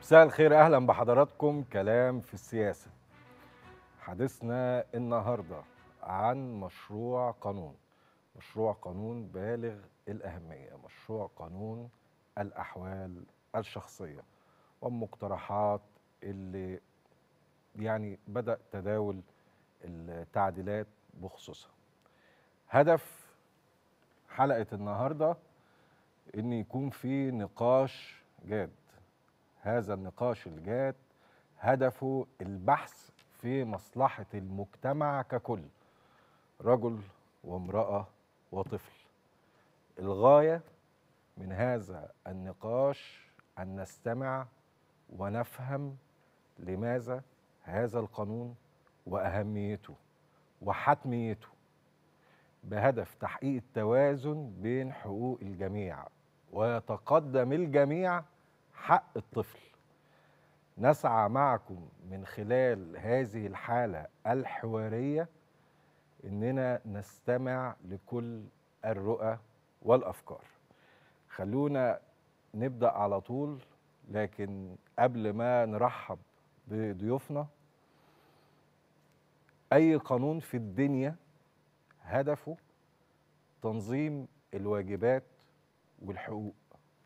مساء الخير، اهلا بحضراتكم. كلام في السياسه. حديثنا النهارده عن مشروع قانون بالغ الاهميه، مشروع قانون الاحوال الشخصيه والمقترحات اللي بدأ تداول التعديلات بخصوصها. هدف حلقه النهارده ان يكون في نقاش جاد. هذا النقاش الجاد هدفه البحث في مصلحة المجتمع ككل، رجل وامرأة وطفل. الغاية من هذا النقاش أن نستمع ونفهم لماذا هذا القانون وأهميته وحتميته، بهدف تحقيق التوازن بين حقوق الجميع ويتقدم الجميع حق الطفل. نسعى معكم من خلال هذه الحالة الحوارية إننا نستمع لكل الرؤى والأفكار. خلونا نبدأ على طول، لكن قبل ما نرحب بضيوفنا، أي قانون في الدنيا هدفه تنظيم الواجبات والحقوق.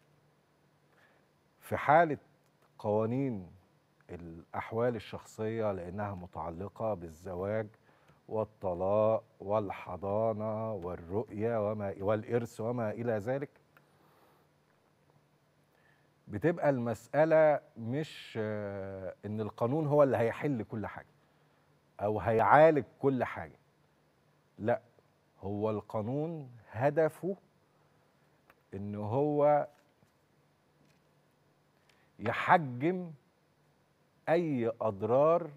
في حالة قوانين الأحوال الشخصية، لأنها متعلقة بالزواج والطلاق والحضانة والرؤية والإرث وما إلى ذلك، بتبقى المسألة مش إن القانون هو اللي هيحل كل حاجة أو هيعالج كل حاجة. لا، هو القانون هدفه إن هو يحجم أي أضرار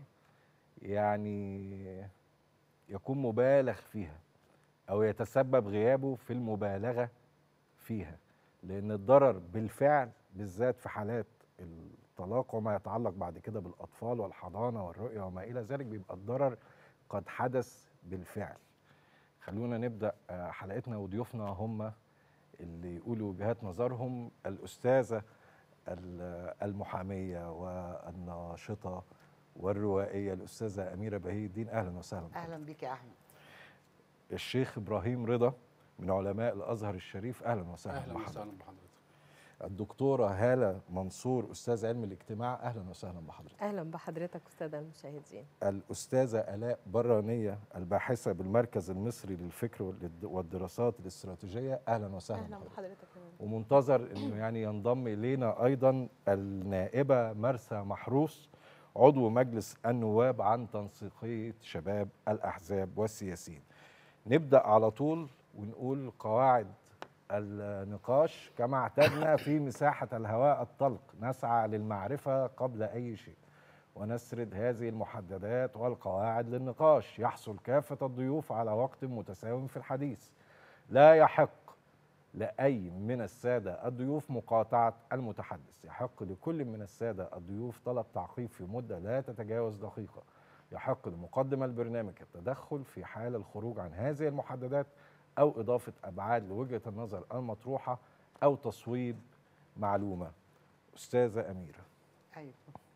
يكون مبالغ فيها أو يتسبب غيابه في المبالغة فيها، لأن الضرر بالفعل بالذات في حالات الطلاق وما يتعلق بعد كده بالأطفال والحضانة والرؤية وما إلى ذلك بيبقى الضرر قد حدث بالفعل. خلونا نبدأ حلقتنا، وضيوفنا هم اللي يقولوا وجهات نظرهم. الأستاذة المحامية والناشطة والروائية الأستاذة أميرة بهي الدين، أهلا وسهلا بك. أهلا بك يا أحمد. الشيخ إبراهيم رضا من علماء الأزهر الشريف، أهلا وسهلا أهلا بحضرتك. وسهلا بحضرتك. الدكتورة هالة منصور، أستاذ علم الاجتماع، أهلا وسهلا بحضرتك. أهلا بحضرتك أستاذ المشاهدين. الأستاذة آلاء برانية، الباحثة بالمركز المصري للفكر والدراسات الاستراتيجية، أهلا وسهلا أهلا بحضرتك. بحضرتك كمان. ومنتظر أنه ينضم إلينا أيضا النائبة مرسى محروس، عضو مجلس النواب عن تنسيقية شباب الأحزاب والسياسيين. نبدأ على طول ونقول قواعد النقاش كما اعتدنا في مساحة الهواء الطلق. نسعى للمعرفة قبل أي شيء ونسرد هذه المحددات والقواعد للنقاش. يحصل كافة الضيوف على وقت متساو في الحديث. لا يحق لأي من السادة الضيوف مقاطعة المتحدث. يحق لكل من السادة الضيوف طلب تعقيب في مدة لا تتجاوز دقيقة. يحق لمقدم البرنامج التدخل في حال الخروج عن هذه المحددات أو إضافة أبعاد لوجهة النظر المطروحة أو تصويب معلومة. أستاذة أميرة، أيوة.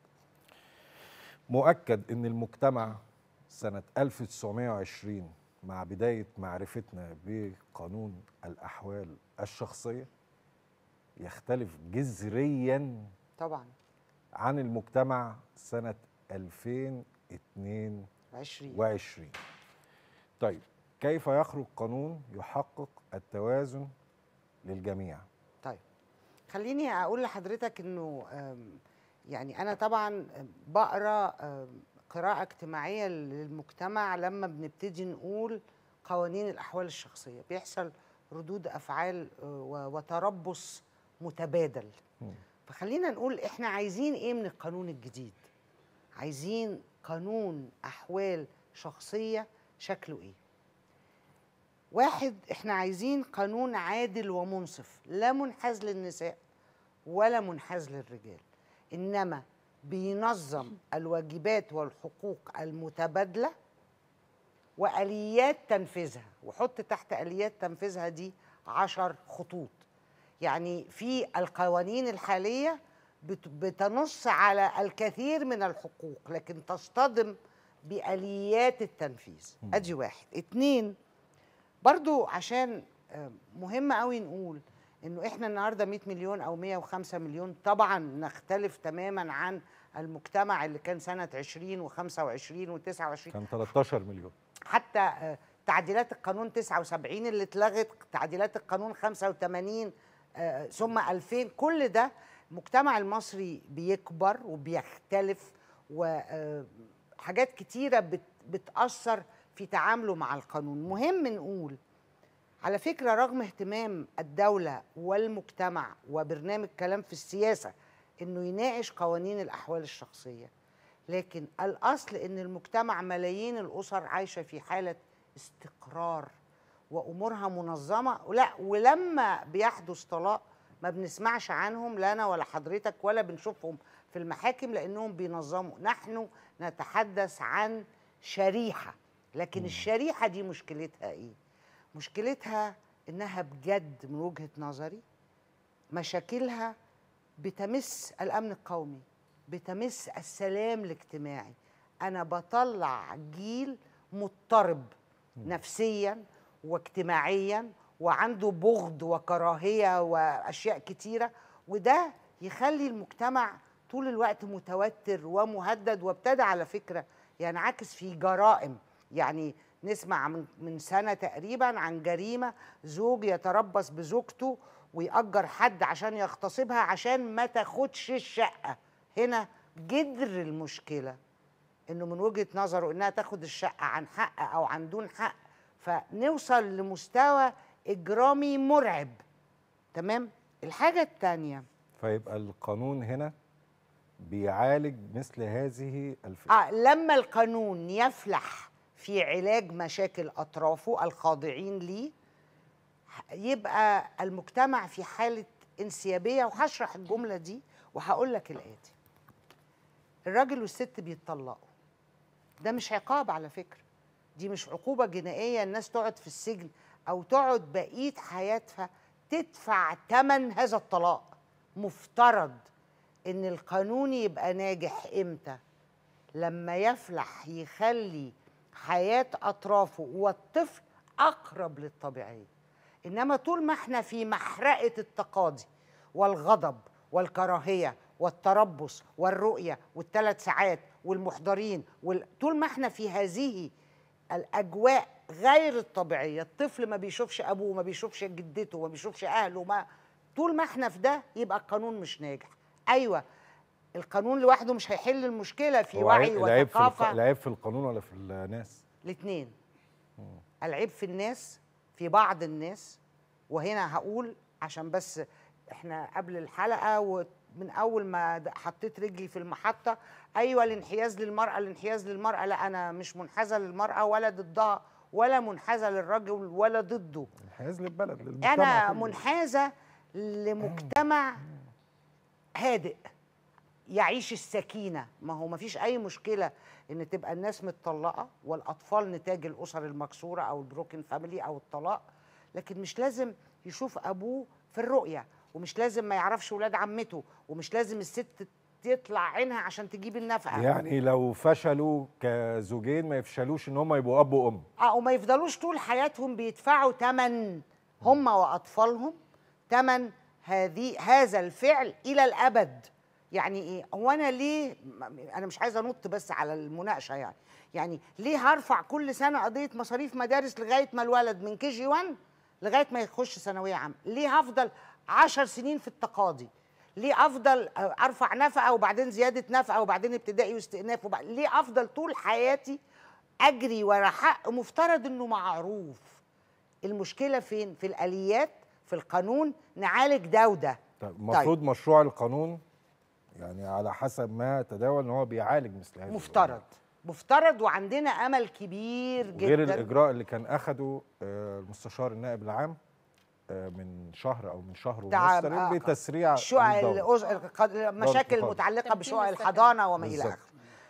مؤكد أن المجتمع سنة 1920 مع بداية معرفتنا بقانون الأحوال الشخصية يختلف جذريا طبعا عن المجتمع سنة 2022. طيب، كيف يخرج قانون يحقق التوازن للجميع؟ طيب، خليني أقول لحضرتك إنه أنا طبعا بقرأ قراءة اجتماعية للمجتمع. لما بنبتدي نقول قوانين الأحوال الشخصية بيحصل ردود أفعال وتربص متبادل. فخلينا نقول إحنا عايزين إيه من القانون الجديد؟ عايزين قانون أحوال شخصية شكله إيه؟ واحد، إحنا عايزين قانون عادل ومنصف، لا منحاز للنساء ولا منحاز للرجال، إنما بينظم الواجبات والحقوق المتبادلة وآليات تنفيذها. وحط تحت آليات تنفيذها دي 10 خطوط. يعني في القوانين الحالية بتنص على الكثير من الحقوق، لكن تصطدم بآليات التنفيذ. ادي واحد. اتنين، برضو عشان مهم قوي نقول انه احنا النهارده 100 مليون او 105 مليون، طبعا نختلف تماما عن المجتمع اللي كان سنه 20 و25 و29، كان 13 مليون. حتى تعديلات القانون 79 اللي اتلغت، تعديلات القانون 85 ثم 2000، كل ده المجتمع المصري بيكبر وبيختلف، وحاجات كتيرة بتأثر في تعامله مع القانون. مهم نقول على فكرة، رغم اهتمام الدولة والمجتمع وبرنامج كلام في السياسة انه يناقش قوانين الأحوال الشخصية، لكن الأصل ان المجتمع ملايين الأسر عايشة في حالة استقرار وأمورها منظمة. لا، ولما بيحدث طلاق ما بنسمعش عنهم، لا أنا ولا حضرتك ولا بنشوفهم في المحاكم، لأنهم بينظموا. نحن نتحدث عن شريحة، لكن الشريحة دي مشكلتها إيه؟ مشكلتها إنها بجد من وجهة نظري مشاكلها بتمس الأمن القومي، بتمس السلام الاجتماعي. أنا بطلع جيل مضطرب نفسيا واجتماعيا، وعنده بغض وكراهية وأشياء كتيرة، وده يخلي المجتمع طول الوقت متوتر ومهدد، وابتدى على فكرة ينعكس في جرائم. يعني نسمع من سنة تقريبا عن جريمة زوج يتربص بزوجته ويأجر حد عشان يغتصبها عشان ما تاخدش الشقة. هنا جذر المشكلة انه من وجهة نظره انها تاخد الشقة عن حق او عن دون حق، فنوصل لمستوى اجرامي مرعب. تمام. الحاجة التانية، فيبقى القانون هنا بيعالج مثل هذه الفئة. لما القانون يفلح في علاج مشاكل أطرافه الخاضعين ليه، يبقى المجتمع في حالة انسيابية. وهشرح الجملة دي وهقول لك الآتي: الراجل والست بيتطلقوا، ده مش عقاب على فكرة، دي مش عقوبة جنائية الناس تقعد في السجن أو تقعد بقية حياتها تدفع ثمن هذا الطلاق. مفترض إن القانون يبقى ناجح إمتى؟ لما يفلح يخلي حياة أطرافه والطفل أقرب للطبيعية. إنما طول ما احنا في محرقة التقاضي والغضب والكراهية والتربص والرؤية والثلاث ساعات والمحضرين طول ما احنا في هذه الأجواء غير الطبيعية، الطفل ما بيشوفش أبوه، ما بيشوفش جدته، ما بيشوفش أهله، طول ما احنا في ده يبقى القانون مش ناجح. أيوة، القانون لوحده مش هيحل المشكلة، في وعي وثقافة. العيب في القانون ولا في الناس؟ الاثنين. العيب في الناس، في بعض الناس. وهنا هقول عشان بس احنا قبل الحلقة ومن أول ما حطيت رجلي في المحطة، أيوة الانحياز للمرأة، الانحياز للمرأة، لا أنا مش منحازة للمرأة ولا ضدها ولا منحازة للرجل ولا ضده. انحياز للبلد، للمجتمع. أنا منحازة لمجتمع هادئ يعيش السكينة. ما هو ما فيش أي مشكلة إن تبقى الناس متطلقة والأطفال نتاج الأسر المكسورة أو البروكن فاميلي أو الطلاق، لكن مش لازم يشوف أبوه في الرؤية، ومش لازم ما يعرفش ولاد عمته، ومش لازم الست تطلع عينها عشان تجيب النفقة. يعني لو فشلوا كزوجين ما يفشلوش إن هم يبقوا أب وأم، وما يفضلوش طول حياتهم بيدفعوا ثمن هم وأطفالهم، ثمن هذا الفعل إلى الأبد. يعني ايه؟ هو انا ليه، انا مش عايزه انط بس على المناقشه، يعني ليه هرفع كل سنه قضيه مصاريف مدارس لغايه ما الولد من كي جي 1 لغايه ما يخش ثانويه عامه؟ ليه هفضل 10 سنين في التقاضي؟ ليه افضل ارفع نفقه وبعدين زياده نفقه وبعدين ابتدائي واستئناف ليه افضل طول حياتي اجري ورا حق مفترض انه معروف؟ المشكله فين؟ في الاليات، في القانون، نعالج ده وده. المفروض مشروع القانون يعني على حسب ما تداول ان هو بيعالج مثل هذه مفترض وعندنا امل كبير جدا. غير الاجراء اللي كان اخده المستشار النائب العام من شهر او من شهر ونص بتسريع مشاكل متعلقه بشقق الحضانه وما الى اخره.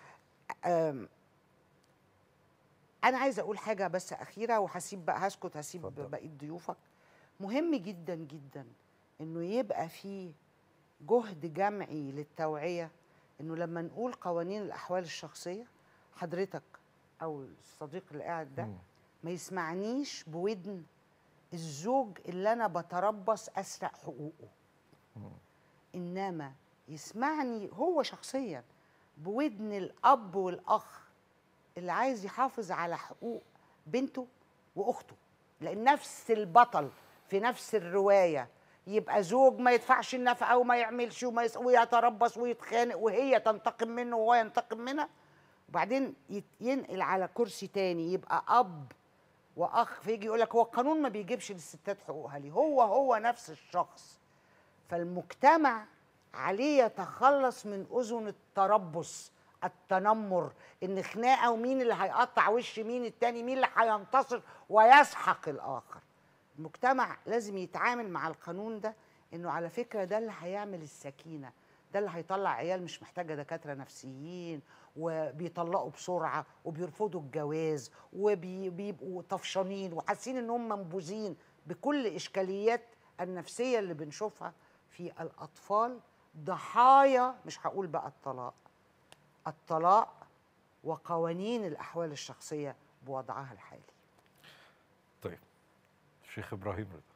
انا عايزه اقول حاجه بس اخيره وهسيب بقى، هسيب بقيه ضيوفك. مهم جدا جدا انه يبقى فيه جهد جمعي للتوعية، إنه لما نقول قوانين الأحوال الشخصية، حضرتك أو الصديق اللي قاعد ده ما يسمعنيش بودن الزوج اللي أنا بتربص أسرق حقوقه، إنما يسمعني هو شخصيا بودن الأب والأخ اللي عايز يحافظ على حقوق بنته وأخته، لأن نفس البطل في نفس الرواية يبقى زوج ما يدفعش النفقة وما يعملش ويتربص ويتخانق وهي تنتقم منه وهو ينتقم منها، وبعدين ينقل على كرسي تاني يبقى أب وأخ، فيجي يقول لك هو القانون ما بيجيبش للستات حقوقها ليه؟ هو نفس الشخص. فالمجتمع عليه يتخلص من أذن التربص، التنمر، ان خناقه ومين اللي هيقطع وش مين التاني، مين اللي هينتصر ويسحق الاخر. المجتمع لازم يتعامل مع القانون ده انه على فكره ده اللي هيعمل السكينه، ده اللي هيطلع عيال مش محتاجه دكاتره نفسيين وبيطلقوا بسرعه وبيرفضوا الجواز وبيبقوا طفشانين وحاسين انهم منبوذين بكل اشكاليات النفسيه اللي بنشوفها في الاطفال ضحايا، مش هقول بقى الطلاق وقوانين الأحوال الشخصية بوضعها الحالي. طيب شيخ إبراهيم رضا،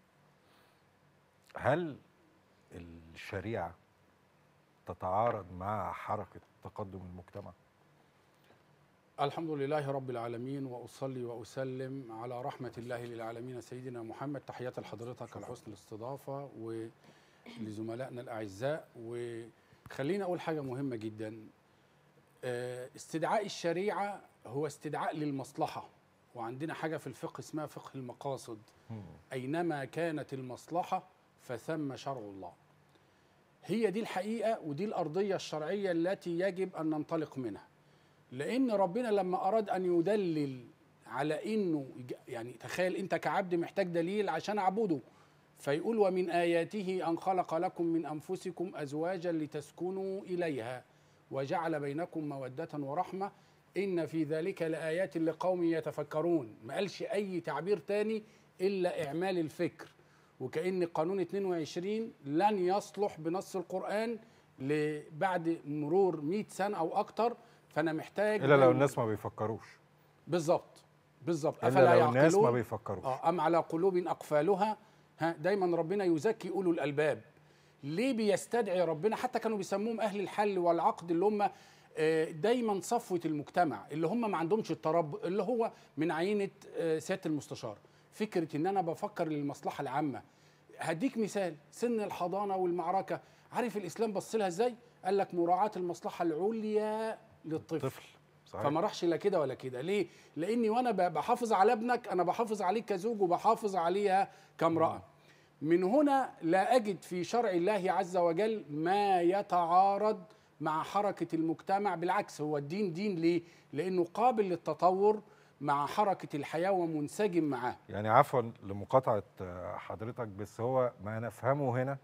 هل الشريعة تتعارض مع حركة تقدم المجتمع؟ الحمد لله رب العالمين، وأصلي وأسلم على رحمة الله للعالمين سيدنا محمد. تحياتي لحضرتك على حسن الاستضافة ولزملائنا الأعزاء. وخلينا أقول حاجة مهمة جدا، استدعاء الشريعة هو استدعاء للمصلحة، وعندنا حاجة في الفقه اسمها فقه المقاصد. أينما كانت المصلحة فثم شرع الله. هي دي الحقيقة ودي الأرضية الشرعية التي يجب أن ننطلق منها، لأن ربنا لما أراد أن يدلل على إنه يعني تخيل أنت كعبد محتاج دليل عشان أعبده، فيقول ومن آياته أن خلق لكم من أنفسكم أزواجا لتسكنوا إليها وجعل بينكم مودة ورحمة إن في ذلك لآيات لقوم يتفكرون. ما قالش أي تعبير تاني إلا إعمال الفكر، وكأن قانون 22 لن يصلح بنص القرآن بعد مرور 100 سنة أو أكتر، فأنا محتاج إلا لو الناس ما بيفكروش. بالظبط إلا لو الناس ما بيفكروش. أم على قلوب أقفالها. دايما ربنا يزكي أولو الألباب. ليه بيستدعي ربنا؟ حتى كانوا بيسموهم أهل الحل والعقد، اللي هم دايما صفوة المجتمع، اللي هم ما عندهمش التربص، اللي هو من عينة سيادة المستشار، فكرة إن أنا بفكر للمصلحة العامة. هديك مثال، سن الحضانة والمعركة، عارف الإسلام بص لها إزاي؟ قال لك مراعاة المصلحة العليا للطفل. صحيح. فما راحش لا كده ولا كده. ليه؟ لأني وأنا بحافظ على ابنك أنا بحافظ عليه كزوج وبحافظ عليها كامرأة. من هنا لا أجد في شرع الله عز وجل ما يتعارض مع حركة المجتمع، بالعكس هو الدين دين. ليه؟ لأنه قابل للتطور مع حركة الحياة ومنسجم معاه. يعني عفوا لمقاطعة حضرتك، بس هو ما نفهمه هنا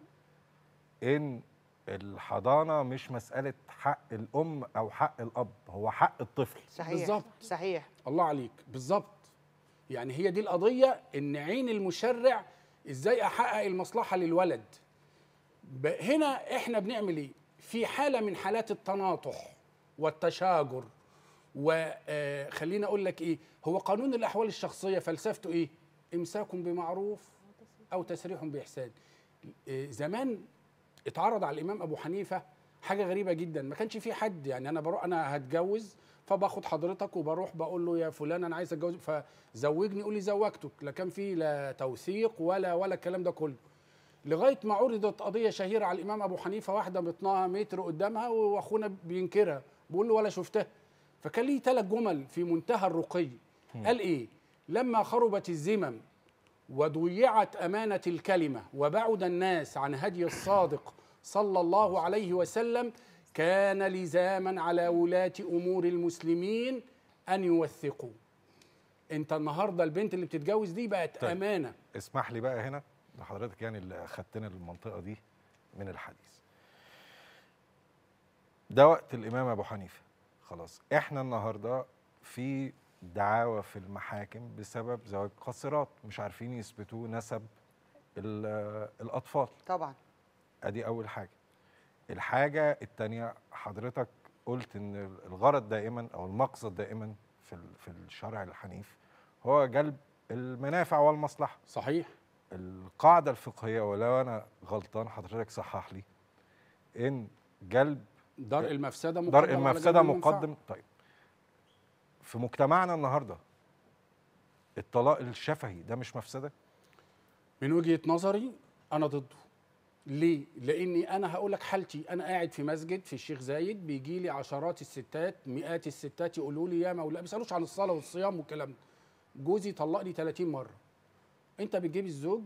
إن الحضانة مش مسألة حق الأم أو حق الأب، هو حق الطفل. صحيح. بالظبط. صحيح. الله عليك، بالظبط. يعني هي دي القضية، إن عين المشرع إزاي أحقق المصلحة للولد. هنا إحنا بنعمل إيه؟ في حالة من حالات التناطح والتشاجر، وخلينا أقول لك إيه، هو قانون الأحوال الشخصية فلسفته إيه؟ إمساك بمعروف أو تسريح بإحسان. زمان اتعرض على الإمام أبو حنيفة حاجة غريبة جدا، ما كانش في حد، يعني أنا بروح أنا هتجوز فباخد حضرتك وبروح بقول له يا فلان أنا عايز أتجوز فزوجني، يقول لي زوجتك، لا كان في لا توثيق ولا الكلام ده كله. لغاية ما عرضت قضية شهيرة على الإمام أبو حنيفة، واحدة بطنها متر قدامها وأخونا بينكرها، بيقول له ولا شفتها. فكان ليه 3 جمل في منتهى الرقي. قال إيه؟ لما خربت الذمم وضيعت أمانة الكلمة وبعد الناس عن هدي الصادق صلى الله عليه وسلم كان لزاما على ولاة أمور المسلمين أن يوثقوا. أنت النهاردة البنت اللي بتتجوز دي بقت طيب. أمانة. اسمح لي بقى هنا لحضرتك، يعني اللي أخدتنا للمنطقة دي من الحديث ده وقت الإمام أبو حنيفة. خلاص إحنا النهاردة في دعاوى في المحاكم بسبب زواج قاصرات، مش عارفين يثبتوا نسب الأطفال. طبعا. ادي اول حاجه. الحاجه الثانيه، حضرتك قلت ان الغرض دائما او المقصد دائما في الشرع الحنيف هو جلب المنافع والمصلحه. صحيح. القاعده الفقهيه، ولو انا غلطان حضرتك صحح لي، ان جلب درء المفسده مقدم درء على المفسده جلب المنفعة. مقدم. طيب في مجتمعنا النهارده الطلاق الشفهي ده مش مفسده؟ من وجهه نظري انا ضده. ليه؟ لاني انا هقول لك حالتي، انا قاعد في مسجد في الشيخ زايد، بيجي لي عشرات الستات، مئات الستات يقولوا لي يا مولاي، ما بيسالوش عن الصلاه والصيام والكلام ده، جوزي طلقني 30 مره. انت بتجيب الزوج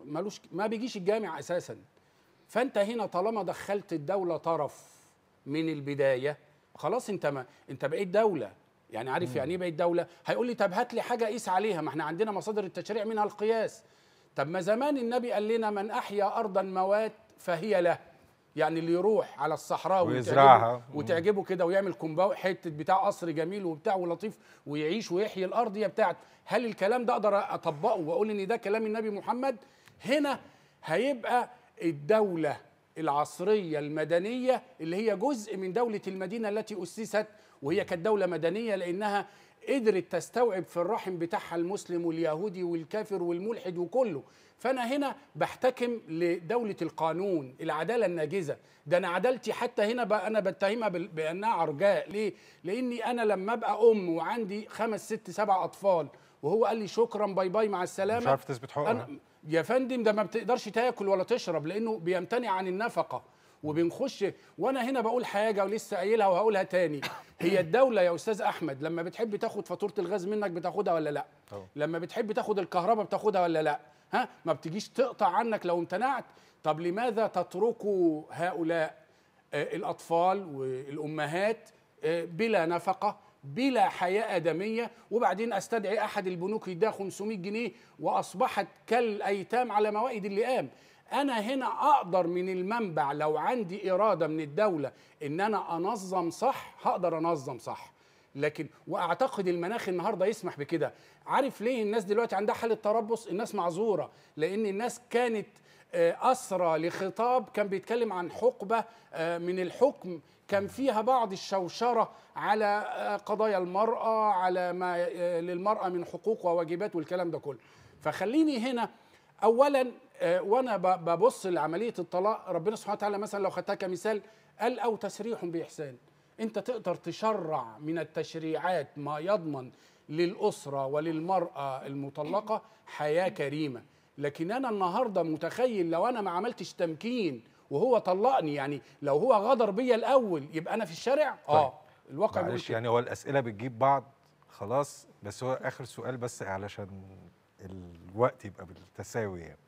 ما بيجيش الجامع اساسا، فانت هنا طالما دخلت الدوله طرف من البدايه، خلاص انت بقيت دوله. يعني عارف يعني ايه بقيت دوله؟ هيقول لي طب هات لي حاجه قيس عليها، ما احنا عندنا مصادر التشريع منها القياس. طب ما زمان النبي قال لنا من احيا ارضا موات فهي له، يعني اللي يروح على الصحراء ويزرعها وتعجبه كده ويعمل كومباو حته بتاع قصر جميل وبتاع ولطيف ويعيش ويحيي الارض هي بتاعته. هل الكلام ده اقدر اطبقه واقول ان ده كلام النبي محمد؟ هنا هيبقى الدوله العصريه المدنيه اللي هي جزء من دوله المدينه التي اسست، وهي كانت دوله مدنيه لانها قدرت تستوعب في الرحم بتاعها المسلم واليهودي والكافر والملحد وكله. فأنا هنا بحتكم لدولة القانون، العدالة الناجزة. ده أنا عدالتي حتى هنا بقى أنا بتهمها بأنها عرجاء. ليه؟ لأني أنا لما أبقى أم وعندي 5 6 7 أطفال وهو قال لي شكرا باي باي مع السلامة، مش عارف تثبت حقوقها. يا فندم ده ما بتقدرش تاكل ولا تشرب لأنه بيمتنع عن النفقة. وبنخش وانا هنا بقول حاجه ولسه قايلها وهقولها تاني. هي الدوله يا استاذ احمد لما بتحب تاخد فاتوره الغاز منك بتاخدها ولا لا؟ لما بتحب تاخد الكهرباء بتاخدها ولا لا؟ ها، ما بتجيش تقطع عنك لو امتنعت. طب لماذا تتركوا هؤلاء الاطفال والامهات بلا نفقه، بلا حياه ادميه، وبعدين استدعي احد البنوك يديها 500 جنيه واصبحت كالايتام على موائد اللئام؟ أنا هنا أقدر من المنبع لو عندي إرادة من الدولة إن أنا أنظم صح هقدر أنظم صح. لكن وأعتقد المناخ النهاردة يسمح بكده. عارف ليه الناس دلوقتي عندها حالة تربص؟ الناس معذورة لأن الناس كانت أسرى لخطاب كان بيتكلم عن حقبة من الحكم كان فيها بعض الشوشرة على قضايا المرأة، على ما للمرأة من حقوق وواجبات والكلام ده كله. فخليني هنا أولا وانا ببص لعمليه الطلاق، ربنا سبحانه وتعالى مثلا لو خدتها كمثال قال او تسريح باحسان. انت تقدر تشرع من التشريعات ما يضمن للاسره وللمراه المطلقه حياه كريمه. لكن انا النهارده متخيل لو انا ما عملتش تمكين وهو طلقني، يعني لو هو غدر بيا الاول يبقى انا في الشارع. طيب. الواقع بيقول معلش يعني هو الاسئله بتجيب بعض خلاص، بس هو اخر سؤال بس علشان الوقت يبقى بالتساوي. يعني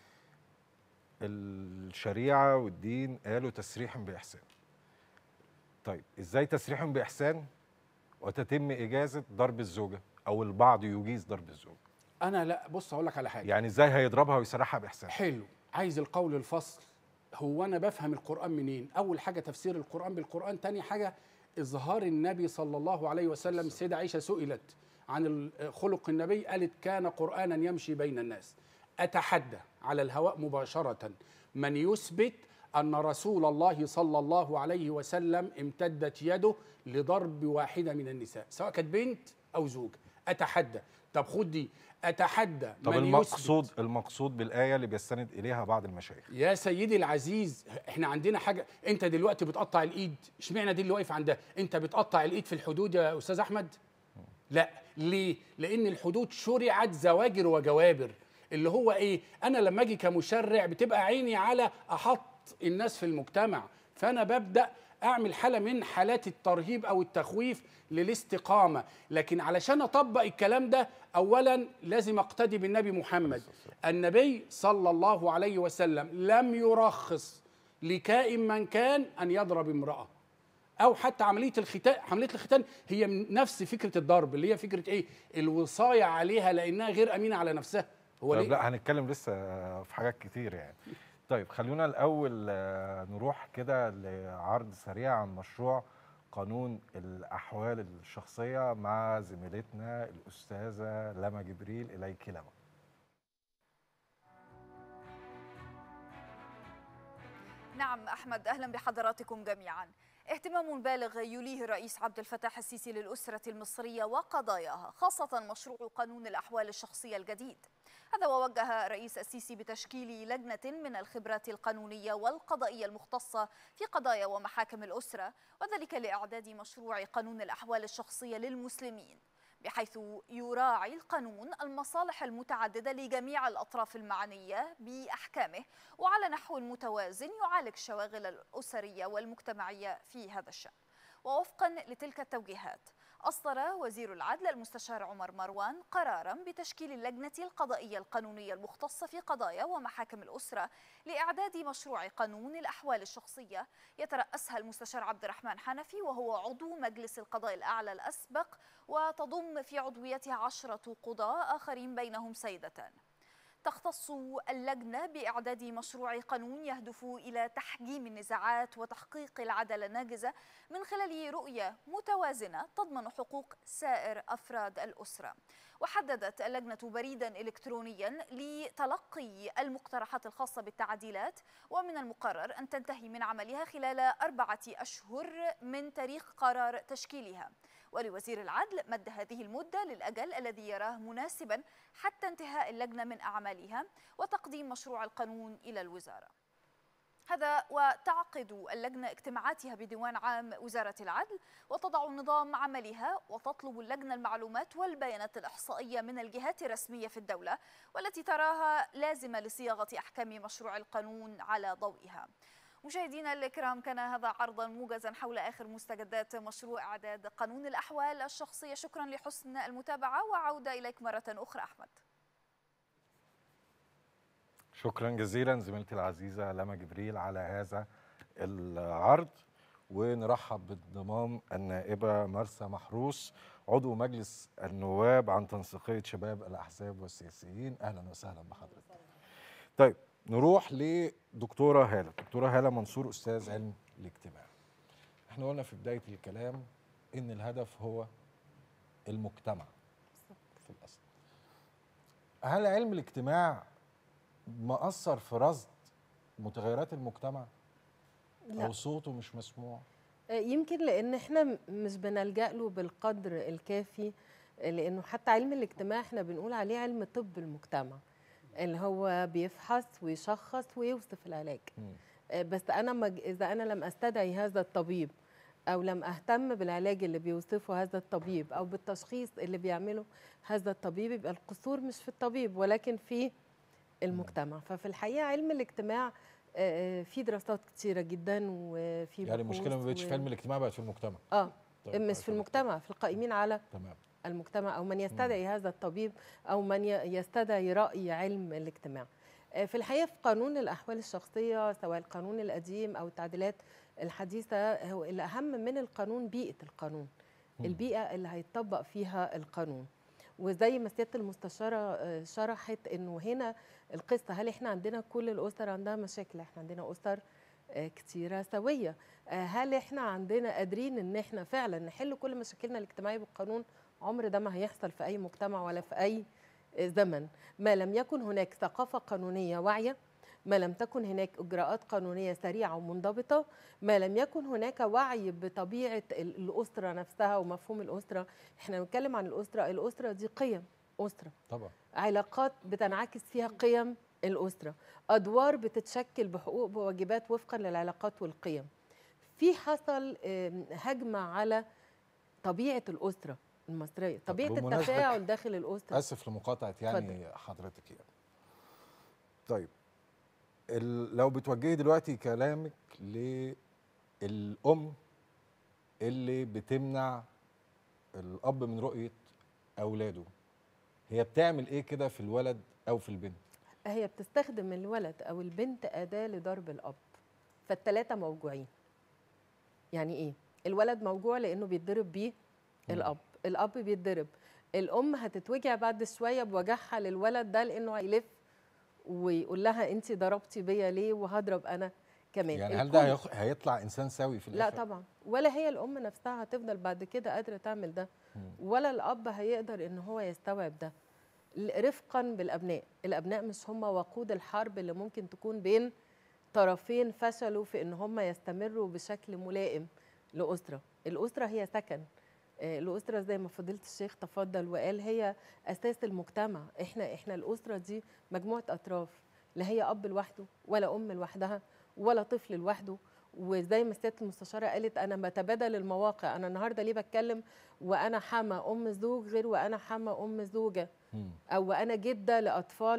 الشريعة والدين قالوا تسريح بإحسان. طيب ازاي تسريح بإحسان وتتم إجازة ضرب الزوجة أو البعض يجيز ضرب الزوجة؟ أنا لا، بص أقول لك على حاجة. يعني ازاي هيضربها ويسرحها بإحسان؟ حلو، عايز القول الفصل. هو أنا بفهم القرآن منين؟ أول حاجة تفسير القرآن بالقرآن، تاني حاجة إظهار النبي صلى الله عليه وسلم. السيدة عائشة سئلت عن خلق النبي قالت كان قرآنا يمشي بين الناس. أتحدى على الهواء مباشرة من يثبت أن رسول الله صلى الله عليه وسلم امتدت يده لضرب واحدة من النساء سواء كانت بنت أو زوجة. أتحدى. طب خد دي، أتحدى. طب من المقصود بالآية اللي بيستند إليها بعض المشايخ. يا سيدي العزيز، احنا عندنا حاجة. انت دلوقتي بتقطع الإيد، اشمعنى دي اللي واقف عندها؟ انت بتقطع الإيد في الحدود يا أستاذ أحمد؟ لا. ليه؟ لأن الحدود شرعت زواجر وجوابر. اللي هو ايه؟ انا لما اجي كمشرع بتبقى عيني على احط الناس في المجتمع، فانا ببدا اعمل حاله من حالات الترهيب او التخويف للاستقامه. لكن علشان اطبق الكلام ده اولا لازم اقتدي بالنبي محمد. النبي صلى الله عليه وسلم لم يرخص لكائن من كان ان يضرب امراه، او حتى عمليه الختان هي من نفس فكره الضرب اللي هي فكره ايه؟ الوصايه عليها لانها غير امينه على نفسها. طيب لا، هنتكلم لسه في حاجات كتير يعني. طيب خلونا الأول نروح كده لعرض سريع عن مشروع قانون الأحوال الشخصية مع زميلتنا الأستاذة لما جبريل. إليك لما. نعم أحمد، أهلا بحضراتكم جميعا. اهتمام بالغ يوليه الرئيس عبد الفتاح السيسي للأسرة المصرية وقضاياها، خاصة مشروع قانون الأحوال الشخصية الجديد. هذا ووجه الرئيس السيسي بتشكيل لجنة من الخبرات القانونية والقضائية المختصة في قضايا ومحاكم الأسرة، وذلك لإعداد مشروع قانون الأحوال الشخصية للمسلمين، بحيث يراعي القانون المصالح المتعددة لجميع الأطراف المعنية بأحكامه، وعلى نحو متوازن يعالج الشواغل الأسرية والمجتمعية في هذا الشأن. ووفقا لتلك التوجيهات، أصدر وزير العدل المستشار عمر مروان قراراً بتشكيل اللجنة القضائية القانونية المختصة في قضايا ومحاكم الأسرة لإعداد مشروع قانون الأحوال الشخصية، يترأسها المستشار عبد الرحمن حنفي، وهو عضو مجلس القضاء الأعلى الأسبق، وتضم في عضويتها 10 قضاة آخرين بينهم سيدتان. تختص اللجنة بإعداد مشروع قانون يهدف إلى تحجيم النزاعات وتحقيق العدالة الناجزة من خلال رؤية متوازنة تضمن حقوق سائر أفراد الأسرة. وحددت اللجنة بريداً إلكترونياً لتلقي المقترحات الخاصة بالتعديلات، ومن المقرر أن تنتهي من عملها خلال 4 أشهر من تاريخ قرار تشكيلها. ولوزير العدل مد هذه المدة للأجل الذي يراه مناسباً حتى انتهاء اللجنة من أعمالها وتقديم مشروع القانون إلى الوزارة. هذا وتعقد اللجنة اجتماعاتها بديوان عام وزارة العدل، وتضع نظام عملها، وتطلب اللجنة المعلومات والبيانات الإحصائية من الجهات الرسمية في الدولة، والتي تراها لازمة لصياغة أحكام مشروع القانون على ضوئها. مشاهدينا الكرام، كان هذا عرضا موجزا حول آخر مستجدات مشروع إعداد قانون الأحوال الشخصية. شكرا لحسن المتابعة، وعودة إليك مرة أخرى أحمد. شكرا جزيلا زميلتي العزيزة لما جبريل على هذا العرض. ونرحب بانضمام النائبة مرسى محروس، عضو مجلس النواب عن تنسيقية شباب الأحزاب والسياسيين. أهلا وسهلا بحضرتك. طيب نروح لدكتورة هالة. دكتورة هالة منصور، أستاذ علم الاجتماع. احنا قلنا في بداية الكلام إن الهدف هو المجتمع في الأصل. هل علم الاجتماع مأثر في رصد متغيرات المجتمع؟ لا. أو صوته مش مسموع؟ يمكن لأن احنا مش بنلجأ له بالقدر الكافي، لأنه حتى علم الاجتماع احنا بنقول عليه علم طب المجتمع، اللي هو بيفحص ويشخص ويوصف العلاج. بس أنا إذا أنا لم أستدعي هذا الطبيب، أو لم أهتم بالعلاج اللي بيوصفه هذا الطبيب، أو بالتشخيص اللي بيعمله هذا الطبيب، يبقى القصور مش في الطبيب ولكن في المجتمع. ففي الحقيقة علم الاجتماع في دراسات كتيرة جدا وفي يعني المشكلة ما بقتش في علم الاجتماع، بقت في المجتمع. طيب مش في المجتمع، في القائمين على تمام المجتمع، أو من يستدعي هذا الطبيب، أو من يستدعي رأي علم الاجتماع. في الحقيقة في قانون الأحوال الشخصية، سواء القانون القديم أو التعديلات الحديثة، هو الأهم من القانون بيئة القانون، البيئة اللي هيتطبق فيها القانون. وزي ما سيادة المستشارة شرحت إنه هنا القصة، هل إحنا عندنا كل الأسر عندها مشاكل؟ إحنا عندنا أسر كتيرة سوية. هل إحنا عندنا قادرين إن إحنا فعلا نحل كل مشاكلنا الاجتماعية بالقانون؟ عمر ده ما هيحصل في أي مجتمع ولا في أي زمن ما لم يكن هناك ثقافة قانونية واعية، ما لم تكن هناك إجراءات قانونية سريعة ومنضبطة، ما لم يكن هناك وعي بطبيعة الأسرة نفسها ومفهوم الأسرة. احنا بنتكلم عن الأسرة، الأسرة دي قيم أسرة طبعا، علاقات بتنعكس فيها قيم الأسرة، أدوار بتتشكل بحقوق وواجبات وفقا للعلاقات والقيم. في حصل هجمة على طبيعة الأسرة المصرية، طبيعة التفاعل داخل الأسرة. آسف لمقاطعة يعني حضرتك يعني. طيب لو بتوجهي دلوقتي كلامك للأم اللي بتمنع الأب من رؤية أولاده، هي بتعمل إيه كده في الولد أو في البنت؟ هي بتستخدم الولد أو البنت أداة لضرب الأب، فالتلاتة موجوعين. يعني إيه؟ الولد موجوع لأنه بيتضرب بيه الأب بيتضرب، الأم هتتوجع بعد شوية بوجعها للولد ده، لأنه هيلف ويقول لها أنت ضربتي بيا ليه وهضرب أنا كمان. يعني هل ده هيطلع إنسان سوي في الآخر؟ لا طبعا، ولا هي الأم نفسها هتفضل بعد كده قادرة تعمل ده، ولا الأب هيقدر إن هو يستوعب ده. رفقا بالأبناء، الأبناء مش هم وقود الحرب اللي ممكن تكون بين طرفين فشلوا في ان هم يستمروا بشكل ملائم لأسرة. الأسرة هي سكن، الأسرة زي ما فضيلة الشيخ تفضل وقال هي أساس المجتمع. احنا الأسرة دي مجموعة أطراف، لا هي أب لوحده ولا أم لوحدها ولا طفل لوحده. وزي ما سيادة المستشارة قالت أنا بتبادل المواقع، أنا النهاردة ليه بتكلم وأنا حما أم زوج غير وأنا حما أم زوجة، أو أنا جدة لأطفال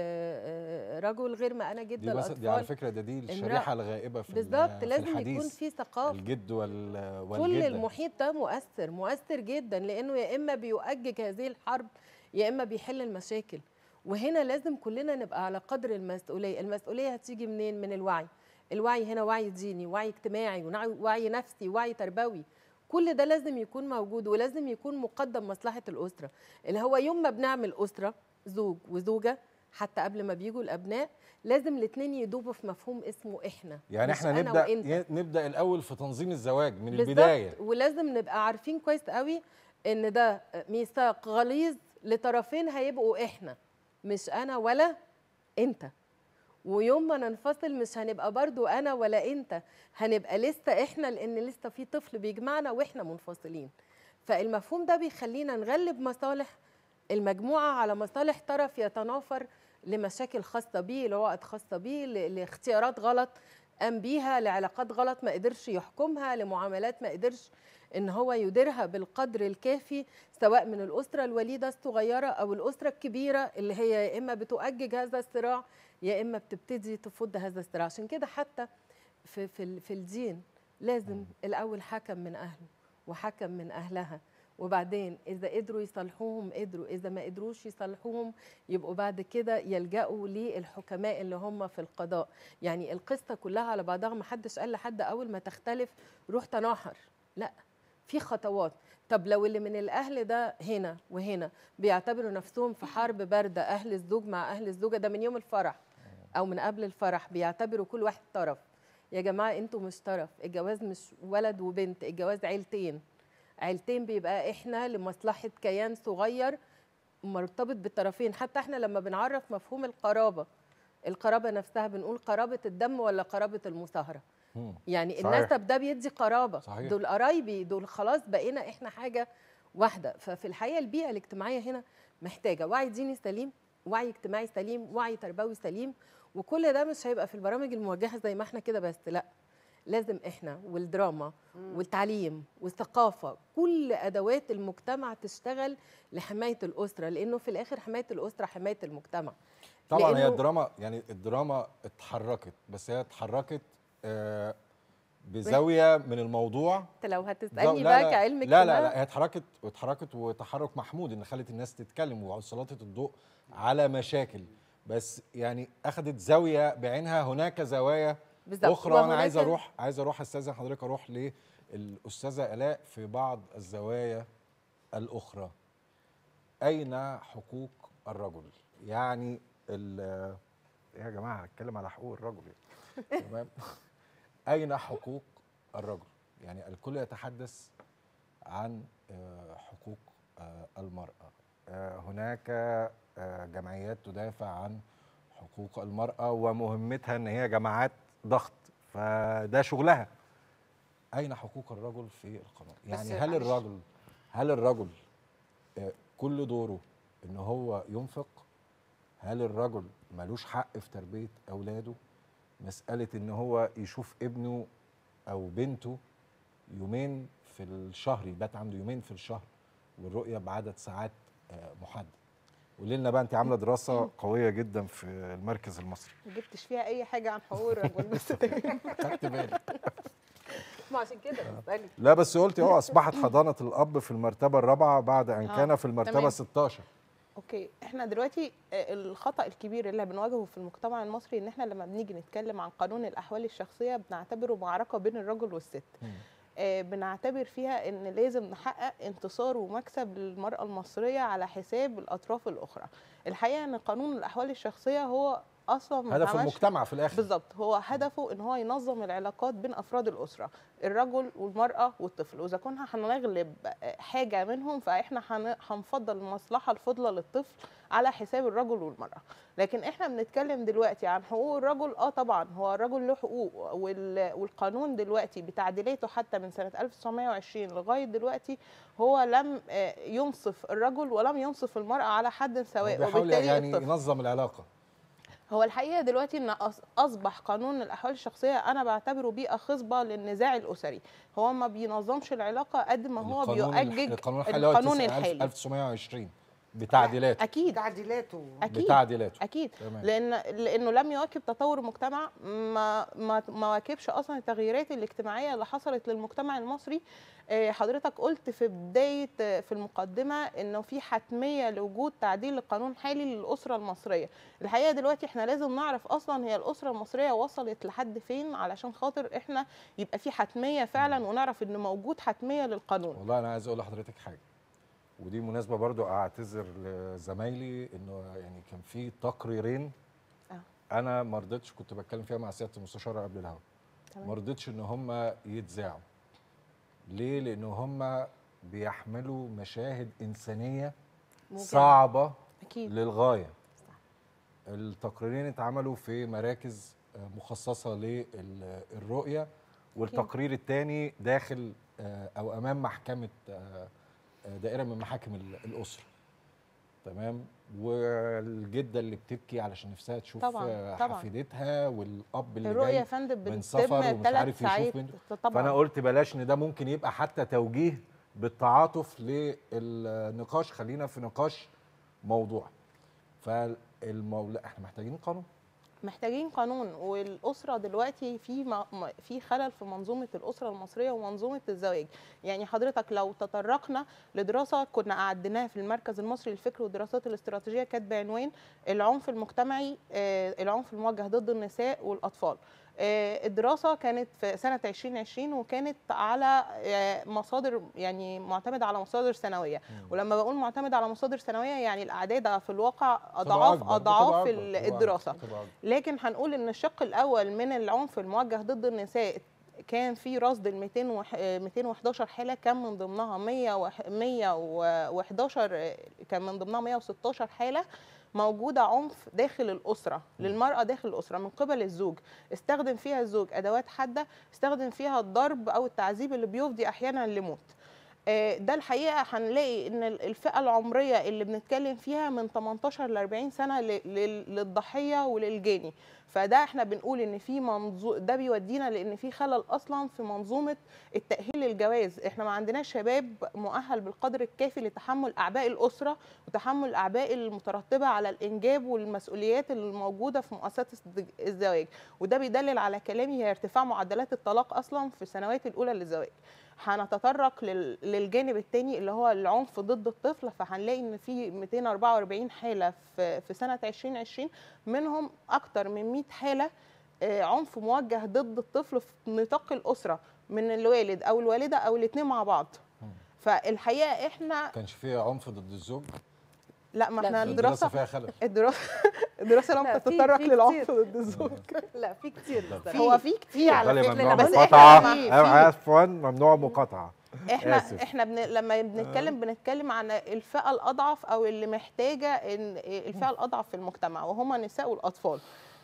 رجل غير ما أنا جدة لأطفال. دي على فكرة دي الشريحة الغائبة في بالظبط، لازم الحديث. يكون في ثقافة. الجد والجدة، كل المحيط ده مؤثر جدا، لأنه يا إما بيؤجج هذه الحرب يا إما بيحل المشاكل. وهنا لازم كلنا نبقى على قدر المسؤولية. المسؤولية هتيجي منين؟ من الوعي. الوعي هنا وعي ديني، وعي اجتماعي، وعي نفسي، وعي تربوي. كل ده لازم يكون موجود، ولازم يكون مقدم مصلحة الأسرة. اللي هو يوم ما بنعمل أسرة زوج وزوجة، حتى قبل ما بيجوا الأبناء، لازم الاثنين يدوبوا في مفهوم اسمه إحنا. يعني احنا نبدأ الأول في تنظيم الزواج من البداية. ولازم نبقى عارفين كويس قوي إن ده ميثاق غليظ لطرفين هيبقوا إحنا، مش أنا ولا أنت. ويوم ما ننفصل مش هنبقى برضو أنا ولا أنت، هنبقى لسه إحنا، لأن لسه في طفل بيجمعنا وإحنا منفصلين. فالمفهوم ده بيخلينا نغلب مصالح المجموعة على مصالح طرف يتنافر لمشاكل خاصة بيه، لعقد خاصة بيه، لاختيارات غلط قام بيها، لعلاقات غلط ما قدرش يحكمها، لمعاملات ما قدرش إن هو يديرها بالقدر الكافي، سواء من الأسرة الوليدة الصغيرة أو الأسرة الكبيرة اللي هي يا إما بتؤجج هذا الصراع يا إما بتبتدي تفض هذا الصراع. عشان كده حتى في الدين لازم الأول حكم من أهله وحكم من أهلها، وبعدين إذا قدروا يصلحوهم قدروا، إذا ما قدروش يصلحوهم يبقوا بعد كده يلجأوا للحكماء اللي هم في القضاء. يعني القصة كلها على بعضها ما حدش قال لحد أول ما تختلف روح تناحر، لا، في خطوات. طب لو اللي من الأهل ده هنا وهنا بيعتبروا نفسهم في حرب باردة، أهل الزوج مع أهل الزوجة، ده من يوم الفرح أو من قبل الفرح بيعتبروا كل واحد طرف. يا جماعة انتوا مش طرف، الجواز مش ولد وبنت، الجواز عيلتين بيبقى احنا لمصلحة كيان صغير مرتبط بالطرفين. حتى احنا لما بنعرف مفهوم القرابة نفسها بنقول قرابة الدم ولا قرابة المصاهرة. يعني صحيح. النسب ده بيدي قرابة، صحيح. دول قرايبي، دول خلاص بقينا احنا حاجة واحدة. ففي الحقيقة البيئة الاجتماعية هنا محتاجة وعي ديني سليم، وعي اجتماعي سليم، وعي تربوي سليم. وكل ده مش هيبقى في البرامج الموجهة زي ما احنا كده بس، لا، لازم احنا والدراما والتعليم والثقافة، كل أدوات المجتمع تشتغل لحماية الأسرة، لأنه في الآخر حماية الأسرة حماية المجتمع. طبعا هي الدراما اتحركت، بس هي اتحركت بزاوية من الموضوع. انت لو هتسألني بقى كعلم اجتماع، لا هي اتحركت وتحرك محمود ان خلت الناس تتكلم وسلطت الضوء على مشاكل، بس يعني اخذت زاوية بعينها. هناك زوايا اخرى، وانا عايز اروح استاذن حضرتك اروح للاستاذه الاء في بعض الزوايا الاخرى. اين حقوق الرجل؟ يعني يا جماعه هتكلم على حقوق الرجل تمام. اين حقوق الرجل؟ يعني الكل يتحدث عن حقوق المراه. هناك جمعيات تدافع عن حقوق المراه ومهمتها ان هي جماعات ضغط، فده شغلها. أين حقوق الرجل في القانون؟ يعني هل الرجل كل دوره إن هو ينفق؟ هل الرجل ملوش حق في تربية أولاده؟ مسألة إن هو يشوف ابنه أو بنته يومين في الشهر، يبات عنده يومين في الشهر، والرؤية بعدد ساعات محدد. قولي لنا بقى، انت عامله دراسه قويه جدا في المركز المصري، ما جبتش فيها اي حاجه عن حقوق الرجل بس خدت بالي. ما عشان كده بسألك. لا بس قلتي اصبحت حضانه الاب في المرتبه الرابعه بعد ان كان في المرتبه 16. اوكي، احنا دلوقتي الخطأ الكبير اللي بنواجهه في المجتمع المصري ان احنا لما بنيجي نتكلم عن قانون الاحوال الشخصيه بنعتبره معركه بين الرجل والست. بنعتبر فيها ان لازم نحقق انتصار ومكسب للمرأة المصرية على حساب الأطراف الأخرى. الحقيقة ان قانون الأحوال الشخصية هو اصلا هدف المجتمع في الاخر. بالظبط، هو هدفه ان هو ينظم العلاقات بين افراد الاسره، الرجل والمراه والطفل، واذا كنا هنغلب حاجه منهم فاحنا هنفضل المصلحه الفضلى للطفل على حساب الرجل والمراه. لكن احنا بنتكلم دلوقتي عن حقوق الرجل. طبعا هو الرجل له حقوق، والقانون دلوقتي بتعديلاته حتى من سنه 1920 لغايه دلوقتي هو لم ينصف الرجل ولم ينصف المراه على حد سواء، وبالتالي يعني ينظم العلاقه. هو الحقيقه دلوقتي ان اصبح قانون الاحوال الشخصيه انا بعتبره بيئه خصبه للنزاع الاسري. هو ما بينظمش العلاقه قد ما هو بيؤجج القانون الحالي 1920 بتعديلاته. اكيد بتعديلاته لانه لم يواكب تطور المجتمع، ما واكبش اصلا التغييرات الاجتماعيه اللي حصلت للمجتمع المصري. حضرتك قلت في بدايه في المقدمه انه في حتميه لوجود تعديل للقانون الحالي للاسره المصريه. الحقيقه دلوقتي احنا لازم نعرف اصلا هي الاسره المصريه وصلت لحد فين علشان خاطر احنا يبقى في حتميه فعلا ونعرف ان موجود حتميه للقانون. والله انا عايز اقول لحضرتك حاجه، ودي مناسبه برضو اعتذر لزمايلي انه يعني كان في تقريرين انا ما رضيتش، كنت بتكلم فيها مع سياده المستشاره قبل الهوا، ما رضيتش ان هم يتذاعوا. ليه؟ لان هم بيحملوا مشاهد انسانيه صعبه أكيد. للغايه. التقريرين اتعملوا في مراكز مخصصه للرؤيه، والتقرير الثاني داخل او امام محكمه دائره من محاكم الاسره. تمام. والجده اللي بتبكي علشان نفسها تشوف حفيدتها، والاب اللي الرؤيه جاي فندم من سفر ومش عارف يشوف فانا قلت بلاش ان ده ممكن يبقى حتى توجيه بالتعاطف للنقاش، خلينا في نقاش موضوع. احنا محتاجين قانون. والاسره دلوقتي في خلل في منظومه الاسره المصريه ومنظومه الزواج. يعني حضرتك لو تطرقنا لدراسه كنا قعدناها في المركز المصري للفكر والدراسات الاستراتيجيه كانت بعنوان العنف المجتمعي، العنف الموجه ضد النساء والاطفال. الدراسه كانت في سنه 2020 وكانت على مصادر، يعني معتمده على مصادر سنويه. ولما بقول معتمد على مصادر سنويه يعني الاعداد في الواقع اضعاف الدراسه. لكن هنقول ان الشق الاول من العنف الموجه ضد النساء كان في رصد ال 211 حاله، كان من ضمنها 111 كان من ضمنها 116 حاله موجودة عنف داخل الأسرة للمرأة داخل الأسرة من قبل الزوج. استخدم فيها الزوج أدوات حادة، استخدم فيها الضرب أو التعذيب اللي بيفضي أحيانا لموت. ده الحقيقة هنلاقي إن الفئة العمرية اللي بنتكلم فيها من 18 ل 40 سنة للضحية وللجاني. فده احنا بنقول ان في ده بيودينا لان في خلل اصلا في منظومه التاهيل للجواز. احنا ما عندناش شباب مؤهل بالقدر الكافي لتحمل اعباء الاسره وتحمل الاعباء المترتبه على الانجاب والمسؤوليات الموجوده في مؤسسات الزواج. وده بيدلل على كلامي هي ارتفاع معدلات الطلاق اصلا في السنوات الاولى للزواج. هنتطرق للجانب الثاني اللي هو العنف ضد الطفل، فهنلاقي ان في 244 حاله في سنه 2020 منهم اكثر من 100 حاله عنف موجه ضد الطفل في نطاق الاسره من الوالد او الوالده او الاثنين مع بعض. فالحقيقه احنا كانش فيه عنف ضد الزوج؟ لا، ما احنا الدراسه فيها خلل. الدراسه لم تتطرق للعنف ضد الزوج. لا، في كتير. هو في كتير على فكره، ممنوع مقاطعه. عفوا، ممنوع مقاطعه. احنا لما بنتكلم عن الفئه الاضعف او اللي محتاجه الفئه الاضعف في المجتمع وهم النساء والاطفال.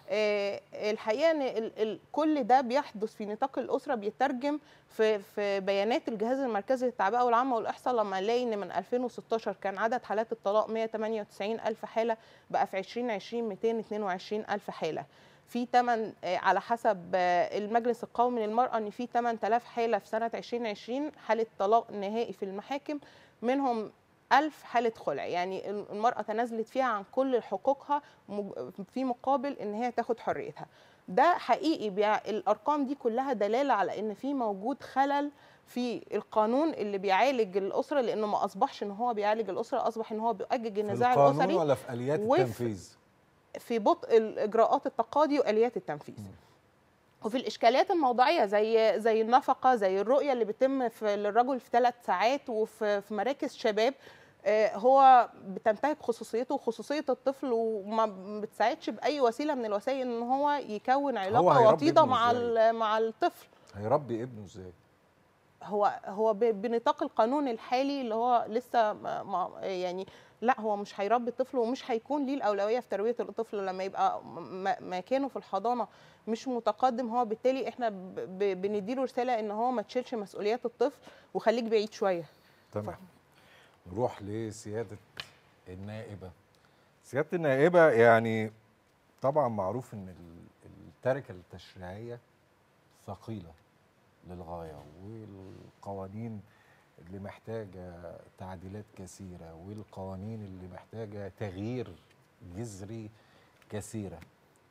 الحقيقه ان كل ده بيحدث في نطاق الاسره بيترجم في بيانات الجهاز المركزي للتعبئه والعامه والاحصاء. لما نلاقي ان من 2016 كان عدد حالات الطلاق 198,000 حاله، بقى في 2020 222,000 حاله. في 8 على حسب المجلس القومي للمرأة ان في 8000 حالة في سنة 2020 حالة طلاق نهائي في المحاكم، منهم 1000 حالة خلع. يعني المرأة تنازلت فيها عن كل حقوقها في مقابل ان هي تاخد حريتها. ده حقيقي الارقام دي كلها دلالة على ان في موجود خلل في القانون اللي بيعالج الأسرة، لانه ما اصبحش ان هو بيعالج الأسرة، اصبح ان هو بيؤجج النزاع الأسري. في القانون ولا في آليات التنفيذ؟ في بطء الاجراءات التقاضي واليات التنفيذ. وفي الاشكاليات الموضوعيه زي النفقه، زي الرؤيه اللي بتتم للرجل في 3 ساعات وفي مراكز شباب. هو بتنتهك خصوصيته وخصوصيه الطفل، وما بتساعدش باي وسيله من الوسائل ان هو يكون علاقه هيربي وطيده ابنه مع إزاي؟ مع الطفل. هيربي ابنه ازاي؟ هو بنطاق القانون الحالي اللي هو لسه يعني لا، هو مش هيربي الطفل ومش هيكون ليه الاولويه في تربيه الطفل لما يبقى مكانه في الحضانه مش متقدم. هو بالتالي احنا بنديله رساله ان هو ما تشيلش مسؤوليات الطفل وخليك بعيد شويه. تمام. نروح لسياده النائبه. سياده النائبه، يعني طبعا معروف ان التركه التشريعيه ثقيله للغايه، والقوانين اللي محتاجه تعديلات كثيره، والقوانين اللي محتاجه تغيير جذري كثيره،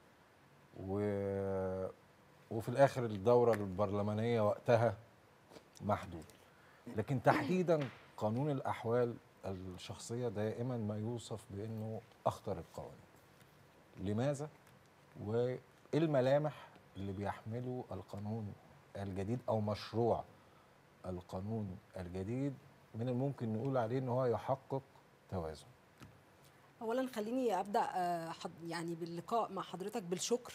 وفي الاخر الدوره البرلمانيه وقتها محدود. لكن تحديدا قانون الاحوال الشخصيه دائما ما يوصف بانه اخطر القوانين. لماذا؟ وايه الملامح اللي بيحمله القانون الجديد او مشروع القانون الجديد من الممكن نقول عليه ان هو يحقق توازن؟ اولا خليني ابدا يعني باللقاء مع حضرتك بالشكر،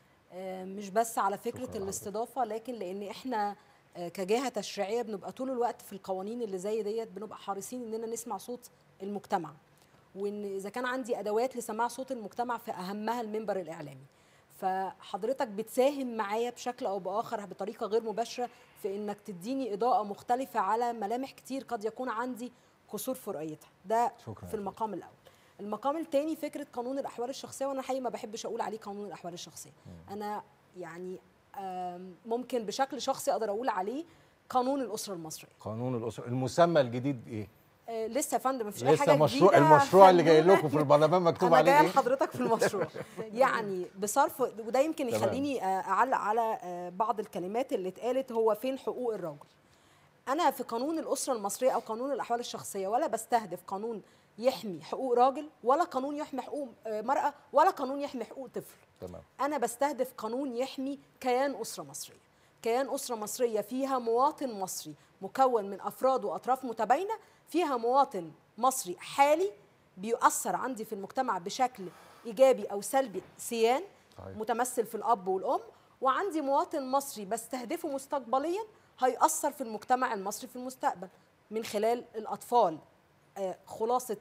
مش بس على فكره الاستضافه، لكن لان احنا كجهه تشريعيه بنبقى طول الوقت في القوانين اللي زي ديت بنبقى حريصين اننا نسمع صوت المجتمع، وان اذا كان عندي ادوات لسماع صوت المجتمع فاهمها المنبر الاعلامي. فحضرتك بتساهم معايا بشكل او باخر بطريقه غير مباشره في انك تديني اضاءه مختلفه على ملامح كتير قد يكون عندي قصور في رؤيتها. ده في المقام الاول. المقام الثاني فكره قانون الاحوال الشخصيه، وانا حقيقي ما بحبش اقول عليه قانون الاحوال الشخصيه. انا يعني ممكن بشكل شخصي اقدر اقول عليه قانون الاسره المصريه. قانون الاسره، المسمى الجديد ايه؟ لسه يا فندم مفيش اي حاجه مشروع جديده. المشروع اللي جاي لكم في البرلمان مكتوب عليه ايه؟ انا جايه لحضرتك في المشروع. يعني بصرف، وده يمكن يخليني اعلق على بعض الكلمات اللي اتقالت. هو فين حقوق الرجل؟ انا في قانون الاسره المصريه او قانون الاحوال الشخصيه ولا بستهدف قانون يحمي حقوق راجل، ولا قانون يحمي حقوق مرأة، ولا قانون يحمي حقوق طفل. تمام. أنا بستهدف قانون يحمي كيان أسرة مصرية، كيان أسرة مصرية فيها مواطن مصري مكون من أفراد وأطراف متباينة، فيها مواطن مصري حالي بيؤثر عندي في المجتمع بشكل إيجابي أو سلبي سيان متمثل في الأب والأم، وعندي مواطن مصري بستهدفه مستقبليا هيأثر في المجتمع المصري في المستقبل من خلال الأطفال. خلاصة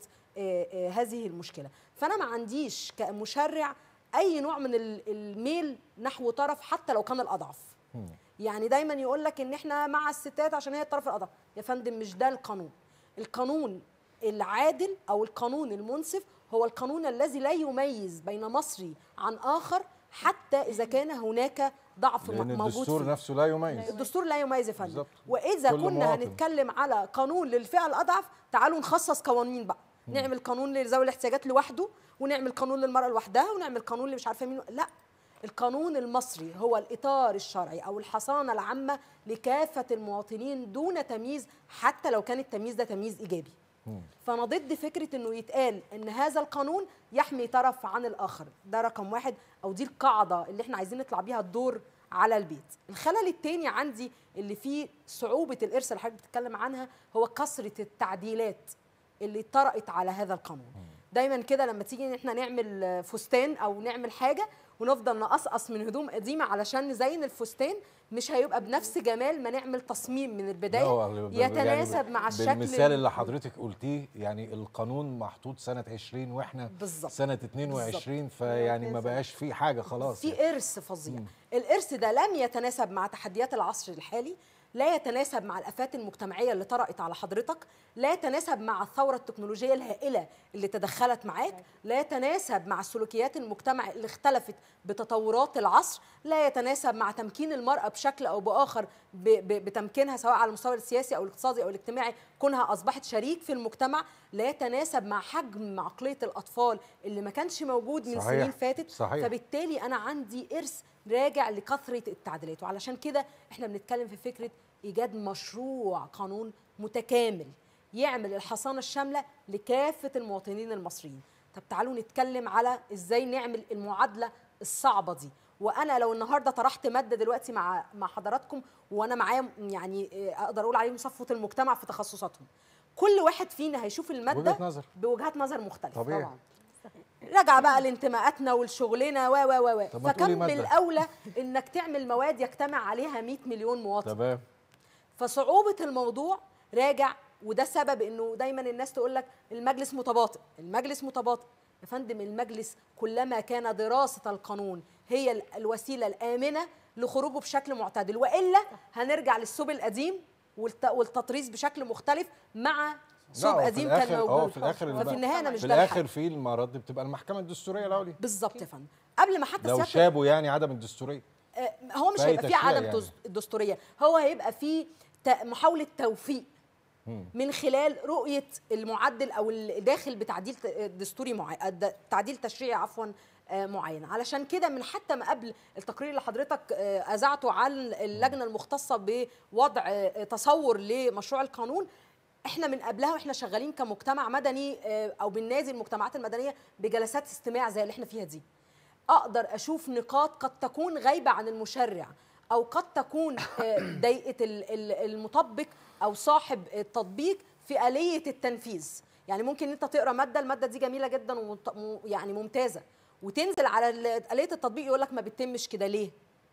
هذه المشكلة. فأنا ما عنديش كمشرع أي نوع من الميل نحو طرف حتى لو كان الأضعف. يعني دايما يقول لك إن إحنا مع الستات عشان هي الطرف الأضعف. يا فندم مش ده القانون. القانون العادل أو القانون المنصف هو القانون الذي لا يميز بين مصري عن آخر حتى إذا كان هناك ضعف موجود فيه. الدستور نفسه لا يميز. الدستور لا يميز يا فندم. وإذا كنا هنتكلم على قانون للفئة الأضعف، تعالوا نخصص قوانين بقى. نعمل قانون لذوي الاحتياجات لوحده، ونعمل قانون للمرأة لوحدها، ونعمل قانون اللي مش عارفة مين. لا، القانون المصري هو الإطار الشرعي أو الحصانة العامة لكافة المواطنين دون تمييز، حتى لو كان التمييز ده تمييز إيجابي. فأنا ضد فكرة إنه يتقال إن هذا القانون يحمي طرف عن الآخر. ده رقم واحد، أو دي القاعدة اللي إحنا عايزين نطلع بيها الدور على البيت. الخلل الثاني عندي اللي فيه صعوبة الإرث اللي حضرتك بتتكلم عنها هو كثرة التعديلات اللي طرأت على هذا القانون. دايما كده لما تيجي ان احنا نعمل فستان او نعمل حاجه ونفضل نقصقص من هدوم قديمه علشان نزين الفستان، مش هيبقى بنفس جمال ما نعمل تصميم من البدايه يتناسب يعني مع الشكل. بالمثال اللي حضرتك قلتيه، يعني القانون محطوط سنه 20 واحنا بالزبط. سنه 22 فيعني ما بقاش فيه حاجه خلاص. في ارث فظيع. الارث ده لم يتناسب مع تحديات العصر الحالي، لا يتناسب مع الآفات المجتمعية اللي طرأت على حضرتك، لا يتناسب مع الثورة التكنولوجية الهائلة اللي تدخلت معاك، لا يتناسب مع سلوكيات المجتمع اللي اختلفت بتطورات العصر، لا يتناسب مع تمكين المرأة بشكل أو بآخر بتمكينها سواء على المستوى السياسي أو الاقتصادي أو الاجتماعي، كونها أصبحت شريك في المجتمع، لا يتناسب مع حجم عقلية الأطفال اللي ما كانش موجود من سنين فاتت. فبالتالي أنا عندي إرث راجع لكثرة التعديلات، وعلشان كده احنا بنتكلم في فكرة إيجاد مشروع قانون متكامل يعمل الحصانة الشاملة لكافة المواطنين المصريين. طب تعالوا نتكلم على إزاي نعمل المعادلة الصعبة دي. وأنا لو النهاردة طرحت مادة دلوقتي مع حضراتكم، وأنا معايا يعني أقدر أقول عليهم صفوة المجتمع في تخصصاتهم، كل واحد فينا هيشوف الماده وجهة نظر. بوجهات نظر مختلفه. طبيعي. طبعا راجع بقى لانتماءاتنا ولشغلنا و طب ما تقولي فكان مادة. بالاولى انك تعمل مواد يجتمع عليها 100 مليون مواطن. تمام. فصعوبه الموضوع راجع، وده سبب انه دايما الناس تقول لك المجلس متباطئ، المجلس متباطئ. يا فندم المجلس كلما كان دراسه القانون هي الوسيله الامنه لخروجه بشكل معتدل، والا هنرجع للثوب القديم والتطريز بشكل مختلف مع ثوب قديم كان موجود. في الاخر ففي النهايه انا مش في ده الاخر الحل. في المرات دي بتبقى المحكمه الدستوريه العليا. بالظبط يا فندم. قبل ما حتى لو شابوا يعني عدم الدستوريه، هو مش هيبقى فيه عدم يعني الدستوريه، هو هيبقى فيه محاوله توفيق من خلال رؤيه المعدل او الداخل بتعديل دستوري معين، تعديل تشريعي عفوا معين. علشان كده من حتى ما قبل التقرير اللي حضرتك اذعته عن اللجنه المختصه بوضع تصور لمشروع القانون، احنا من قبلها واحنا شغالين كمجتمع مدني او بننادي المجتمعات المدنيه بجلسات استماع زي اللي احنا فيها دي. اقدر اشوف نقاط قد تكون غايبه عن المشرع، او قد تكون ضيقه المطبق او صاحب التطبيق في آلية التنفيذ. يعني ممكن انت تقرا ماده، الماده دي جميله جدا يعني ممتازه، وتنزل على آلية التطبيق يقول لك ما بتتمش كده ليه؟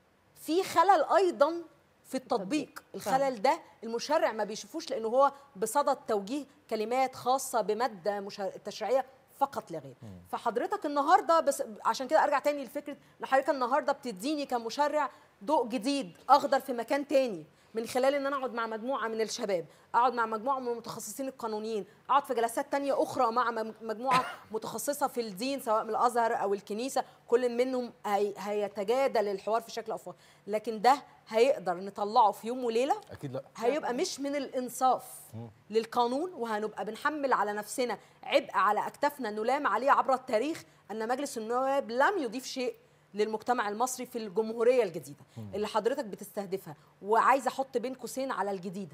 في خلل ايضا في التطبيق. الخلل ده المشرع ما بيشوفوش لانه هو بصدد توجيه كلمات خاصه بماده تشريعيه فقط لا غير. فحضرتك النهارده بس عشان كده ارجع تاني لفكره ان حضرتك النهارده بتديني كمشرع ضوء جديد اخضر في مكان تاني، من خلال ان انا اقعد مع مجموعه من الشباب، اقعد مع مجموعه من المتخصصين القانونيين، اقعد في جلسات تانية اخرى مع مجموعه متخصصه في الدين سواء من الازهر او الكنيسه، كل منهم هيتجادل الحوار في شكل افضل. لكن ده هيقدر نطلعه في يوم وليله؟ اكيد لا. هيبقى مش من الانصاف للقانون، وهنبقى بنحمل على نفسنا عبء على اكتافنا نلام عليه عبر التاريخ ان مجلس النواب لم يضيف شيء للمجتمع المصري في الجمهوريه الجديده اللي حضرتك بتستهدفها. وعايزه احط بين قوسين على الجديده،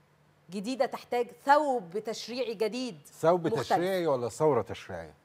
جديده تحتاج ثوب تشريعي جديد. ثوب تشريعي ولا ثوره تشريعيه؟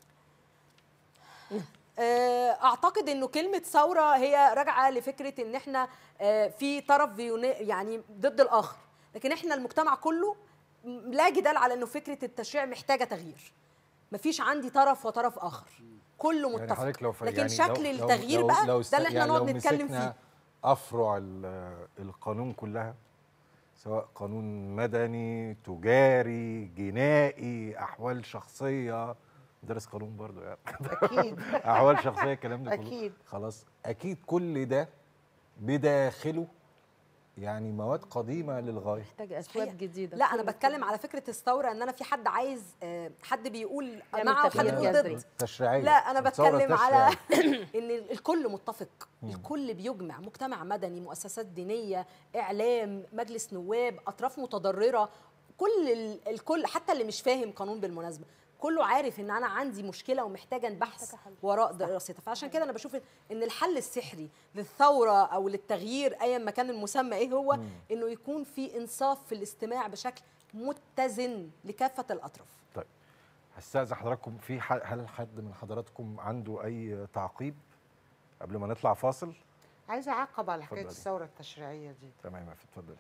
اعتقد انه كلمه ثوره هي راجعه لفكره ان احنا في طرف يعني ضد الاخر، لكن احنا المجتمع كله لا جدال على انه فكره التشريع محتاجه تغيير. مفيش عندي طرف وطرف اخر، كله متفق. يعني لكن يعني شكل التغيير بقى ده اللي احنا نقعد نتكلم فيه. افرع القانون كلها، سواء قانون مدني، تجاري، جنائي، احوال شخصيه، درس قانون برضو يعني اكيد احوال شخصيه، الكلام ده كله اكيد خلاص. اكيد كل ده بداخله يعني مواد قديمه للغايه، محتاج اسباب جديده. لا انا بتكلم على فكره الثوره، ان انا في حد عايز حد بيقول مع وحد بيقول ضد تشريعيه. لا انا بتكلم على ان الكل متفق، الكل بيجمع، مجتمع مدني، مؤسسات دينيه، اعلام، مجلس نواب، اطراف متضرره، الكل حتى اللي مش فاهم قانون بالمناسبه كله عارف ان انا عندي مشكله ومحتاجه نبحث وراء دراستها. فعشان كده انا بشوف ان الحل السحري للثوره او للتغيير ايا ما كان المسمى ايه هو انه يكون في انصاف في الاستماع بشكل متزن لكافه الاطراف. طيب هستاذن حضراتكم، هل حد من حضراتكم عنده اي تعقيب قبل ما نطلع فاصل؟ عايزه اعقب على حكايه الثوره التشريعيه دي. تمام، اتفضلي.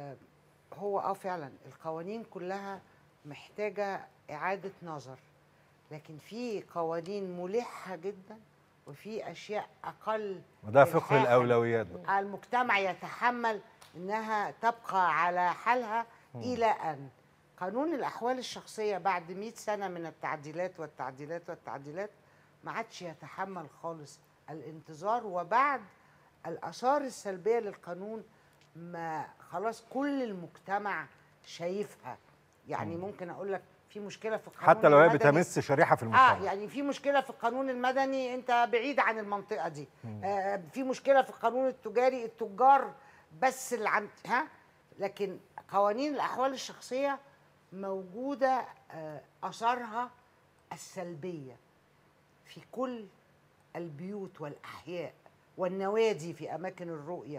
هو فعلا القوانين كلها محتاجه اعاده نظر، لكن في قوانين ملحه جدا وفي اشياء اقل، وده فقه الاولويات بقى. المجتمع يتحمل انها تبقى على حالها الى ان قانون الاحوال الشخصيه بعد 100 سنه من التعديلات والتعديلات والتعديلات ما عادش يتحمل خالص الانتظار، وبعد الاثار السلبيه للقانون ما خلاص كل المجتمع شايفها. يعني ممكن اقول لك في مشكله في القانون حتى لو هي بتمس شريحه في المجتمع. يعني في مشكله في القانون المدني، انت بعيد عن المنطقه دي. في مشكله في القانون التجاري، التجار بس اللي عند لكن قوانين الاحوال الشخصيه موجوده اثارها السلبيه في كل البيوت والاحياء والنوادي في اماكن الرؤيه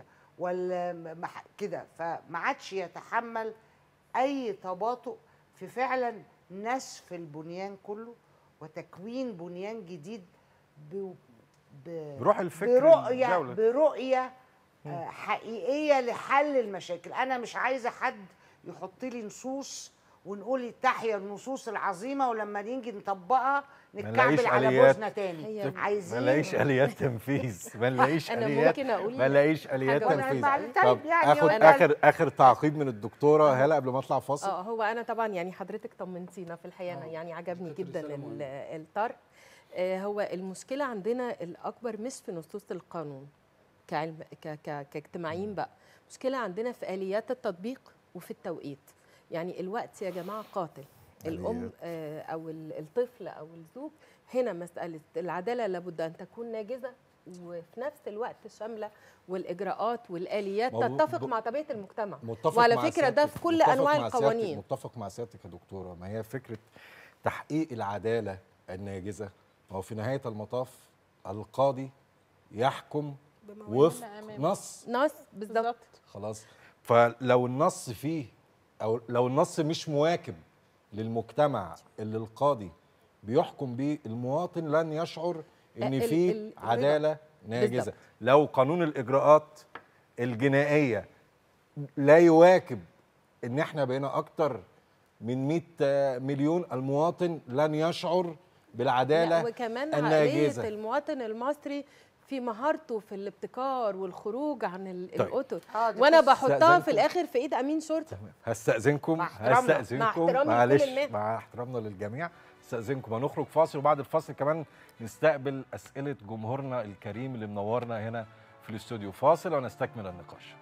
كده، فما عادش يتحمل اي تباطؤ في فعلا نسف البنيان كله وتكوين بنيان جديد بروح الفكر، برؤيه حقيقيه لحل المشاكل. انا مش عايزه حد يحط لي نصوص ونقول تحيا النصوص العظيمه، ولما نيجي نطبقها نلاقيش نتكعبل على آليات. بوزنا تاني. هي ما عايزين نلاقيش اليات تنفيذ، ما نلاقيش أنا اليات، ممكن أقول ما نلاقيش اليات حاجة تنفيذ. طيب طب يعني اخد اخر تعقيب من الدكتوره هلا قبل ما اطلع فاصل. هو انا طبعا يعني حضرتك طمنتينا في الحقيقه، أنا يعني عجبني جدا الطرح. هو المشكله عندنا الاكبر مش في نصوص القانون كعلم كاجتماعيين بقى، مشكله عندنا في اليات التطبيق وفي التوقيت. يعني الوقت يا جماعه قاتل. الام او الطفل او الزوج، هنا مساله العداله لابد ان تكون ناجزه وفي نفس الوقت شامله، والاجراءات والاليات تتفق مع طبيعه المجتمع. وعلى فكره ده في كل انواع القوانين. متفق مع سيادتك يا دكتوره. ما هي فكره تحقيق العداله الناجزه، هو في نهايه المطاف القاضي يحكم وفق نص بالظبط. خلاص. فلو النص فيه، او لو النص مش مواكب للمجتمع اللي القاضي بيحكم بيه، المواطن لن يشعر ان في عداله ناجزه. بالضبط. لو قانون الاجراءات الجنائيه لا يواكب ان احنا بقينا اكتر من 100 مليون، المواطن لن يشعر بالعداله وكمان الناجزه. عقليه المواطن المصري في مهارته في الابتكار والخروج عن الأطر، وانا بحطها في الاخر في ايد امين شرطه. هستأذنكم معلش مع احترامنا للجميع، استأذنكم هنخرج فاصل، وبعد الفاصل كمان نستقبل اسئله جمهورنا الكريم اللي منورنا هنا في الاستوديو. فاصل ونستكمل النقاش.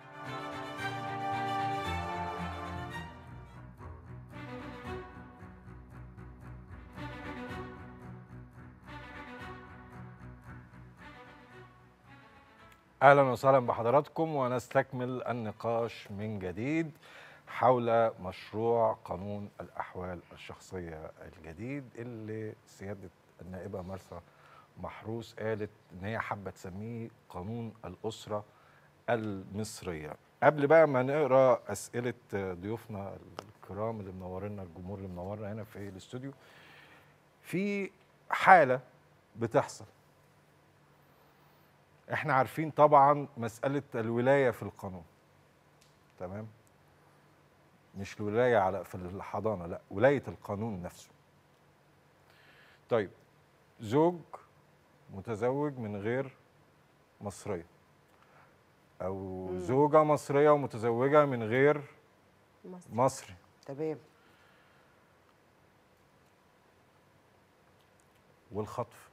اهلا وسهلا بحضراتكم، ونستكمل النقاش من جديد حول مشروع قانون الاحوال الشخصيه الجديد اللي سياده النائبه مرسى محروس قالت ان هي حابه تسميه قانون الاسره المصريه. قبل بقى ما نقرا اسئله ضيوفنا الكرام اللي منورنا، الجمهور اللي منورنا هنا في الاستوديو، في حاله بتحصل. احنا عارفين طبعا مسألة الولاية في القانون، تمام؟ مش الولاية على في الحضانة، لا، ولاية القانون نفسه. طيب، زوج متزوج من غير مصرية، أو زوجة مصرية ومتزوجة من غير مصري، تمام، والخطف،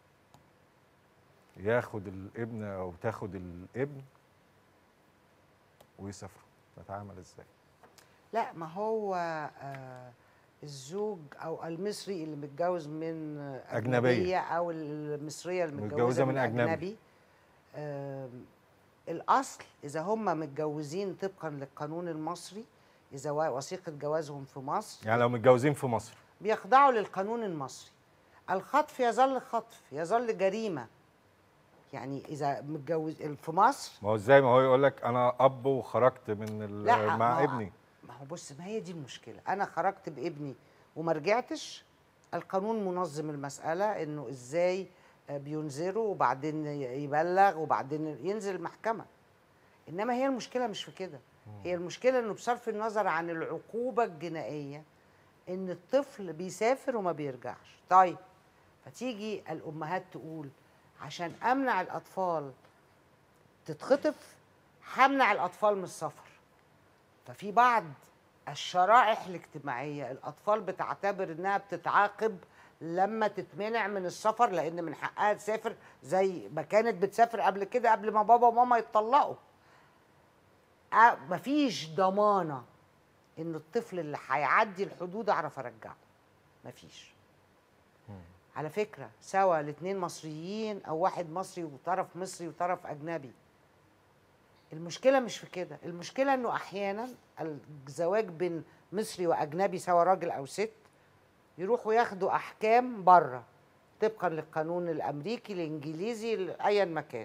ياخد الابن او تاخد الابن ويسافروا، نتعامل ازاي؟ لا، ما هو الزوج او المصري اللي متجوز من اجنبيه او المصريه اللي متجوزه من اجنبي، الاصل اذا هم متجوزين طبقا للقانون المصري، اذا وثيقه جوازهم في مصر، يعني لو متجوزين في مصر بيخضعوا للقانون المصري. الخطف يظل خطف، يظل جريمه. يعني اذا متجوز في مصر، ما هو ازاي؟ ما هو يقول لك انا اب وخرجت من مع ابني. ما هو بص، ما هي دي المشكله. انا خرجت بابني وما رجعتش، القانون منظم المساله انه ازاي بينذروا وبعدين يبلغ وبعدين ينزل المحكمه. انما هي المشكله مش في كده، هي المشكله انه بصرف النظر عن العقوبه الجنائيه ان الطفل بيسافر وما بيرجعش. طيب، فتيجي الامهات تقول عشان امنع الاطفال تتخطف همنع الاطفال من السفر. ففي بعض الشرائح الاجتماعيه الاطفال بتعتبر انها بتتعاقب لما تتمنع من السفر، لان من حقها تسافر زي ما كانت بتسافر قبل كده، قبل ما بابا وماما يتطلقوا. مفيش ضمانه ان الطفل اللي هيعدي الحدود اعرف ارجعه، مفيش. على فكرة سواء الاثنين مصريين أو واحد مصري وطرف مصري وطرف أجنبي، المشكلة مش في كده. المشكلة إنه أحيانا الزواج بين مصري وأجنبي سواء راجل أو ست يروحوا ياخدوا أحكام بره طبقا للقانون الأمريكي الإنجليزي أيا مكان،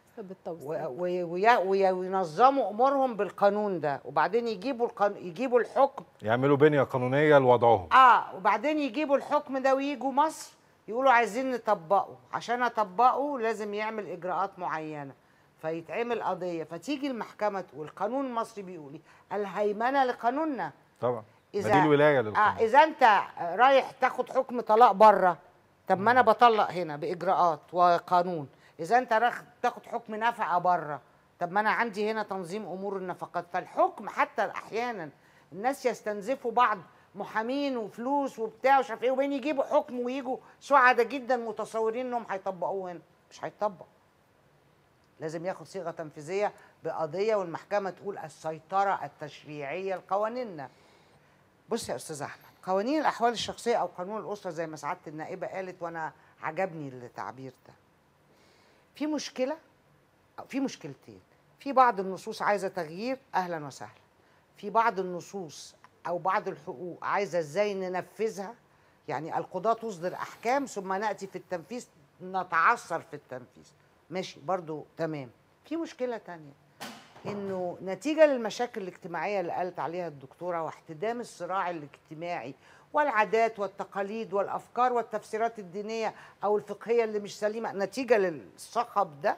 وينظموا أمورهم بالقانون ده، وبعدين يجيبوا الحكم، يعملوا بنية قانونية لوضعهم. وبعدين يجيبوا الحكم ده ويجوا مصر يقولوا عايزين نطبقه. عشان اطبقه لازم يعمل اجراءات معينه، فيتعمل قضيه، فتيجي المحكمه تقول القانون المصري بيقول الهيمنه لقانوننا. طبعا ما دي الولايه للقانون. اذا انت رايح تاخد حكم طلاق بره، طب ما انا بطلق هنا باجراءات وقانون. اذا انت رايح تاخد حكم نفقه بره، طب ما انا عندي هنا تنظيم امور النفقات. فالحكم حتى احيانا الناس يستنزفوا بعض محامين وفلوس وبتاع ومش عارف ايه، وبين يجيبوا حكم ويجوا سعداء جدا متصورين انهم هيطبقوه هنا، مش هيطبق. لازم ياخد صيغه تنفيذيه بقضيه والمحكمه تقول السيطره التشريعيه لقوانيننا. بص يا استاذ احمد، قوانين الاحوال الشخصيه او قانون الاسره زي ما سعاده النائبه قالت، وانا عجبني التعبير ده، في مشكله أو في مشكلتين. في بعض النصوص عايزه تغيير، اهلا وسهلا. في بعض النصوص او بعض الحقوق عايزه ازاي ننفذها، يعني القضاه تصدر احكام ثم ناتي في التنفيذ نتعثر في التنفيذ، ماشي برضو تمام. في مشكله تانية، انه نتيجه للمشاكل الاجتماعيه اللي قالت عليها الدكتوره واحتدام الصراع الاجتماعي والعادات والتقاليد والافكار والتفسيرات الدينيه او الفقهيه اللي مش سليمه، نتيجه للصخب ده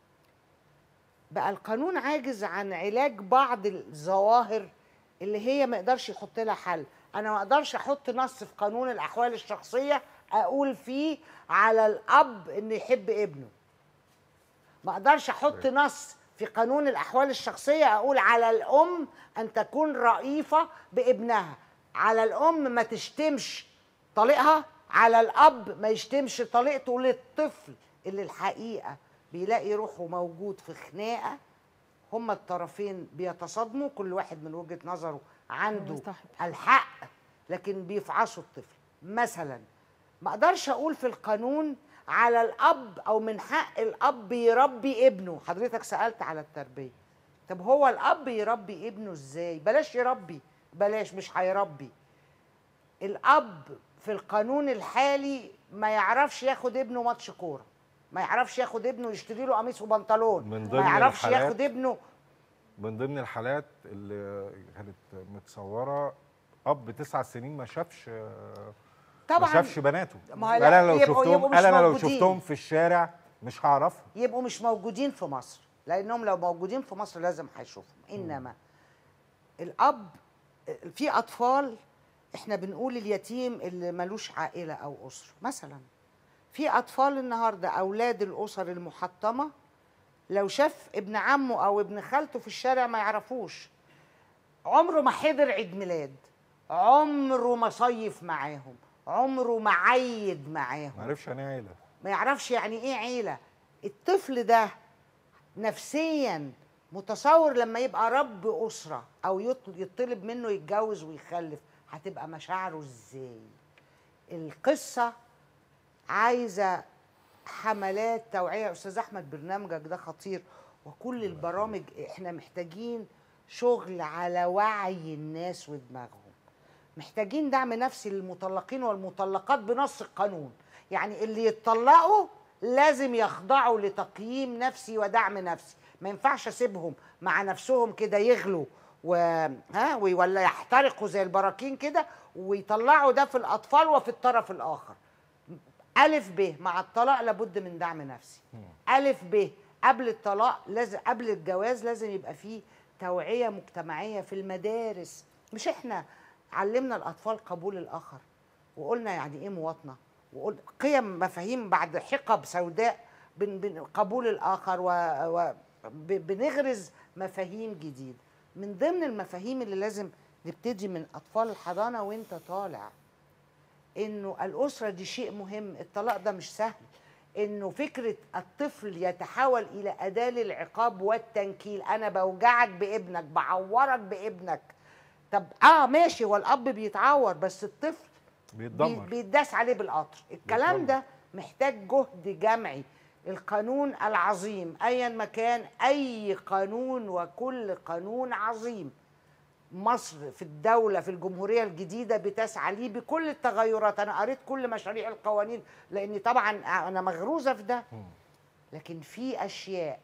بقى القانون عاجز عن علاج بعض الظواهر اللي هي ما يقدرش يحط لها حل. انا ما اقدرش احط نص في قانون الاحوال الشخصيه اقول فيه على الاب انه يحب ابنه، ما اقدرش احط نص في قانون الاحوال الشخصيه اقول على الام ان تكون رئيفه بابنها، على الام ما تشتمش طليقها، على الاب ما يشتمش طليقته للطفل اللي الحقيقه بيلاقي روحه موجود في خناقه، هما الطرفين بيتصادموا، كل واحد من وجهه نظره عنده الحق لكن بيفعصوا الطفل. مثلا ما اقدرش اقول في القانون على الاب او من حق الاب يربي ابنه. حضرتك سالت على التربيه، طب هو الاب يربي ابنه ازاي؟ بلاش يربي، بلاش، مش هيربي. الاب في القانون الحالي ما يعرفش ياخد ابنه ماتش كوره، ما يعرفش ياخد ابنه يشتري له قميص وبنطلون، ما يعرفش ياخد ابنه. من ضمن الحالات اللي كانت متصوره اب 9 سنين ما شافش طبعا، ما شافش بناته. انا لو شفتهم في الشارع مش هعرفهم، يبقوا مش موجودين في مصر، لانهم لو موجودين في مصر لازم هيشوفهم. انما الاب، في اطفال احنا بنقول اليتيم اللي ملوش عائله او اسره مثلا، في اطفال النهارده اولاد الاسر المحطمه لو شاف ابن عمه او ابن خالته في الشارع ما يعرفوش، عمره ما حضر عيد ميلاد، عمره ما صيف معاهم، عمره ما عيد معاهم، ما يعرفش يعني ايه عيله، ما يعرفش يعني ايه عيله. الطفل ده نفسيا متصور لما يبقى رب اسره او يطلب منه يتجوز ويخلف هتبقى مشاعره ازاي؟ القصه عايزه حملات توعيه. استاذ احمد برنامجك ده خطير، وكل البرامج احنا محتاجين شغل على وعي الناس ودماغهم، محتاجين دعم نفسي للمطلقين والمطلقات بنص القانون، يعني اللي يتطلقوا لازم يخضعوا لتقييم نفسي ودعم نفسي، ما ينفعش اسيبهم مع نفسهم كده يغلوا ولا يحترقوا زي البراكين كده ويطلعوا ده في الاطفال وفي الطرف الاخر. ألف ب مع الطلاق لابد من دعم نفسي. ألف ب قبل الطلاق لازم، قبل الجواز لازم يبقى فيه توعية مجتمعية في المدارس. مش احنا علمنا الأطفال قبول الآخر وقلنا يعني إيه مواطنة، وقلنا قيم مفاهيم بعد حقب سوداء قبول الآخر وبنغرز مفاهيم جديدة. من ضمن المفاهيم اللي لازم نبتدي من أطفال الحضانة وانت طالع، انه الاسره دي شيء مهم، الطلاق ده مش سهل، انه فكره الطفل يتحول الى اداه للعقاب والتنكيل، انا بوجعك بابنك، بعورك بابنك. طب ماشي، هو الاب بيتعور بس الطفل بيتداس عليه بالقطر. الكلام ده محتاج جهد جمعي. القانون العظيم ايا ما كان، اي قانون وكل قانون عظيم مصر في الدولة في الجمهورية الجديدة بتسعى ليه بكل التغيرات. أنا قريت كل مشاريع القوانين لأني طبعا أنا مغروزة في ده، لكن في أشياء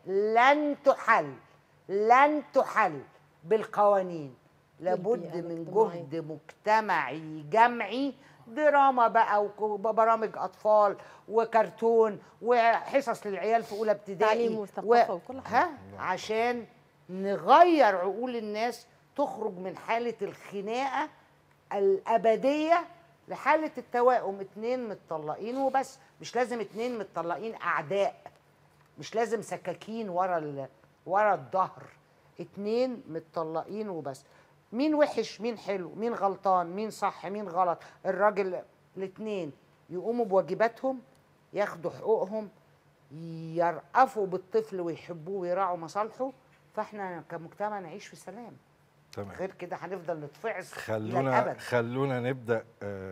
لن تحل بالقوانين، لابد من جهد مجتمعي جمعي، دراما بقى وبرامج أطفال وكرتون وحصص للعيال في أولى ابتدائي وكل حاجة عشان نغير عقول الناس، تخرج من حالة الخناقة الابديه لحاله التوائم. 2 متطلقين وبس، مش لازم 2 متطلقين اعداء، مش لازم سكاكين ورا الظهر. 2 متطلقين وبس. مين وحش مين حلو، مين غلطان مين صح مين غلط، الراجل الاتنين يقوموا بواجباتهم، ياخدوا حقوقهم، يرأفوا بالطفل ويحبوه ويراعوا مصالحه، فاحنا كمجتمع نعيش في سلام. تمام. غير كده هنفضل نتفعص الى الابد. خلونا نبدأ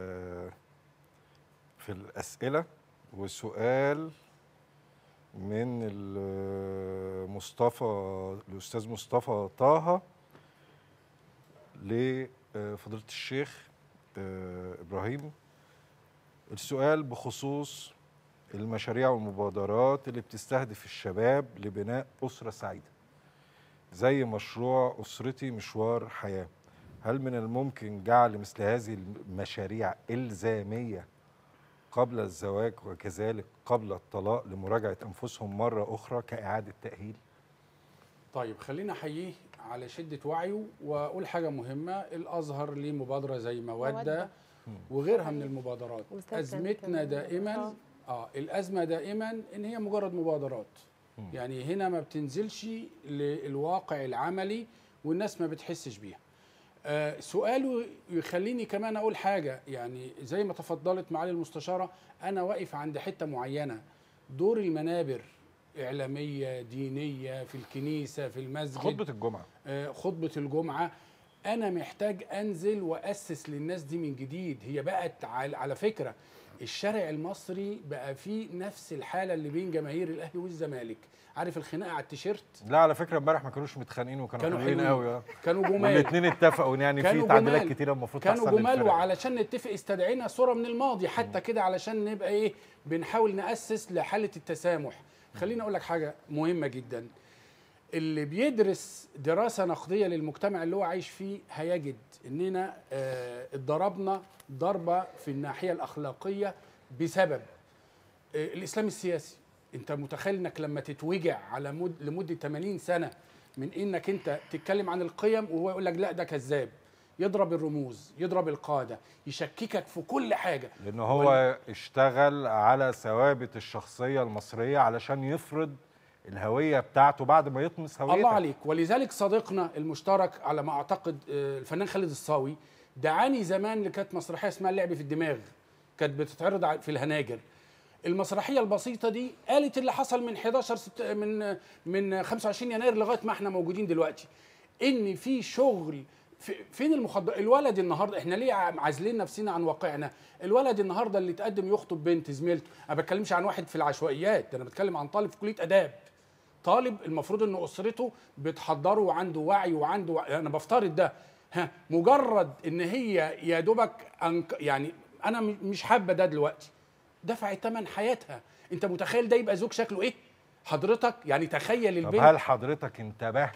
في الأسئلة، وسؤال من الأستاذ مصطفى طه لفضيلة الشيخ إبراهيم. السؤال بخصوص المشاريع والمبادرات اللي بتستهدف الشباب لبناء أسرة سعيدة زي مشروع أسرتي مشوار حياة. هل من الممكن جعل مثل هذه المشاريع إلزامية قبل الزواج وكذلك قبل الطلاق لمراجعة أنفسهم مرة أخرى كإعادة تأهيل؟ طيب خلينا أحييه على شدة وعيه وأقول حاجة مهمة. الأزهر ليه مبادرة زي مودة وغيرها من المبادرات. أزمتنا دائما الأزمة دائما إن هي مجرد مبادرات، يعني هنا ما بتنزلش للواقع العملي والناس ما بتحسش بيها. سؤاله يخليني كمان أقول حاجة، يعني زي ما تفضلت معالي المستشارة، أنا واقف عند حتة معينة. دور المنابر إعلامية دينية في الكنيسة في المسجد، خطبة الجمعة، أنا محتاج أنزل وأسس للناس دي من جديد. هي بقت على فكرة الشارع المصري بقى فيه نفس الحالة اللي بين جماهير الأهلي والزمالك. عارف الخناقة على التيشيرت؟ لا على فكرة امبارح ما كانوش متخانقين وكانوا حلوين قوي. كانوا جمال، والاثنين اتفقوا يعني في تعديلات كتيرة المفروض تحصل. كانوا جمال، وعلشان نتفق استدعينا صورة من الماضي حتى كده علشان نبقى بنحاول نأسس لحالة التسامح. خليني أقول لك حاجة مهمة جدا. اللي بيدرس دراسة نقدية للمجتمع اللي هو عايش فيه هيجد إننا اتضربنا ضربة في الناحية الأخلاقية بسبب الإسلام السياسي. أنت متخيل إنك لما تتوجع على لمدة 80 سنة من إنك أنت تتكلم عن القيم وهو يقول لك لا ده كذاب، يضرب الرموز، يضرب القادة، يشككك في كل حاجة، لأنه هو اشتغل على ثوابت الشخصية المصرية علشان يفرض الهوية بتاعته بعد ما يطمس هويته. الله عليك. ولذلك صديقنا المشترك على ما أعتقد الفنان خالد الصاوي دعاني زمان اللي كانت مسرحية اسمها اللعب في الدماغ، كانت بتتعرض في الهناجر. المسرحية البسيطة دي قالت اللي حصل من 11 من 25 يناير لغاية ما احنا موجودين دلوقتي، إن في شغل فين المخدرات. الولد النهارده احنا ليه عازلين نفسنا عن واقعنا؟ الولد النهارده اللي تقدم يخطب بنت زميلته، انا ما بتكلمش عن واحد في العشوائيات، ده انا بتكلم عن طالب في كلية آداب، طالب المفروض ان اسرته بتحضره وعنده وعي انا بفترض ده. مجرد ان هي يا دوبك يعني انا مش حابه ده دلوقتي، دفعت ثمن حياتها. انت متخيل ده يبقى زوج شكله ايه حضرتك؟ يعني تخيل البنت. طب هل حضرتك انتبهت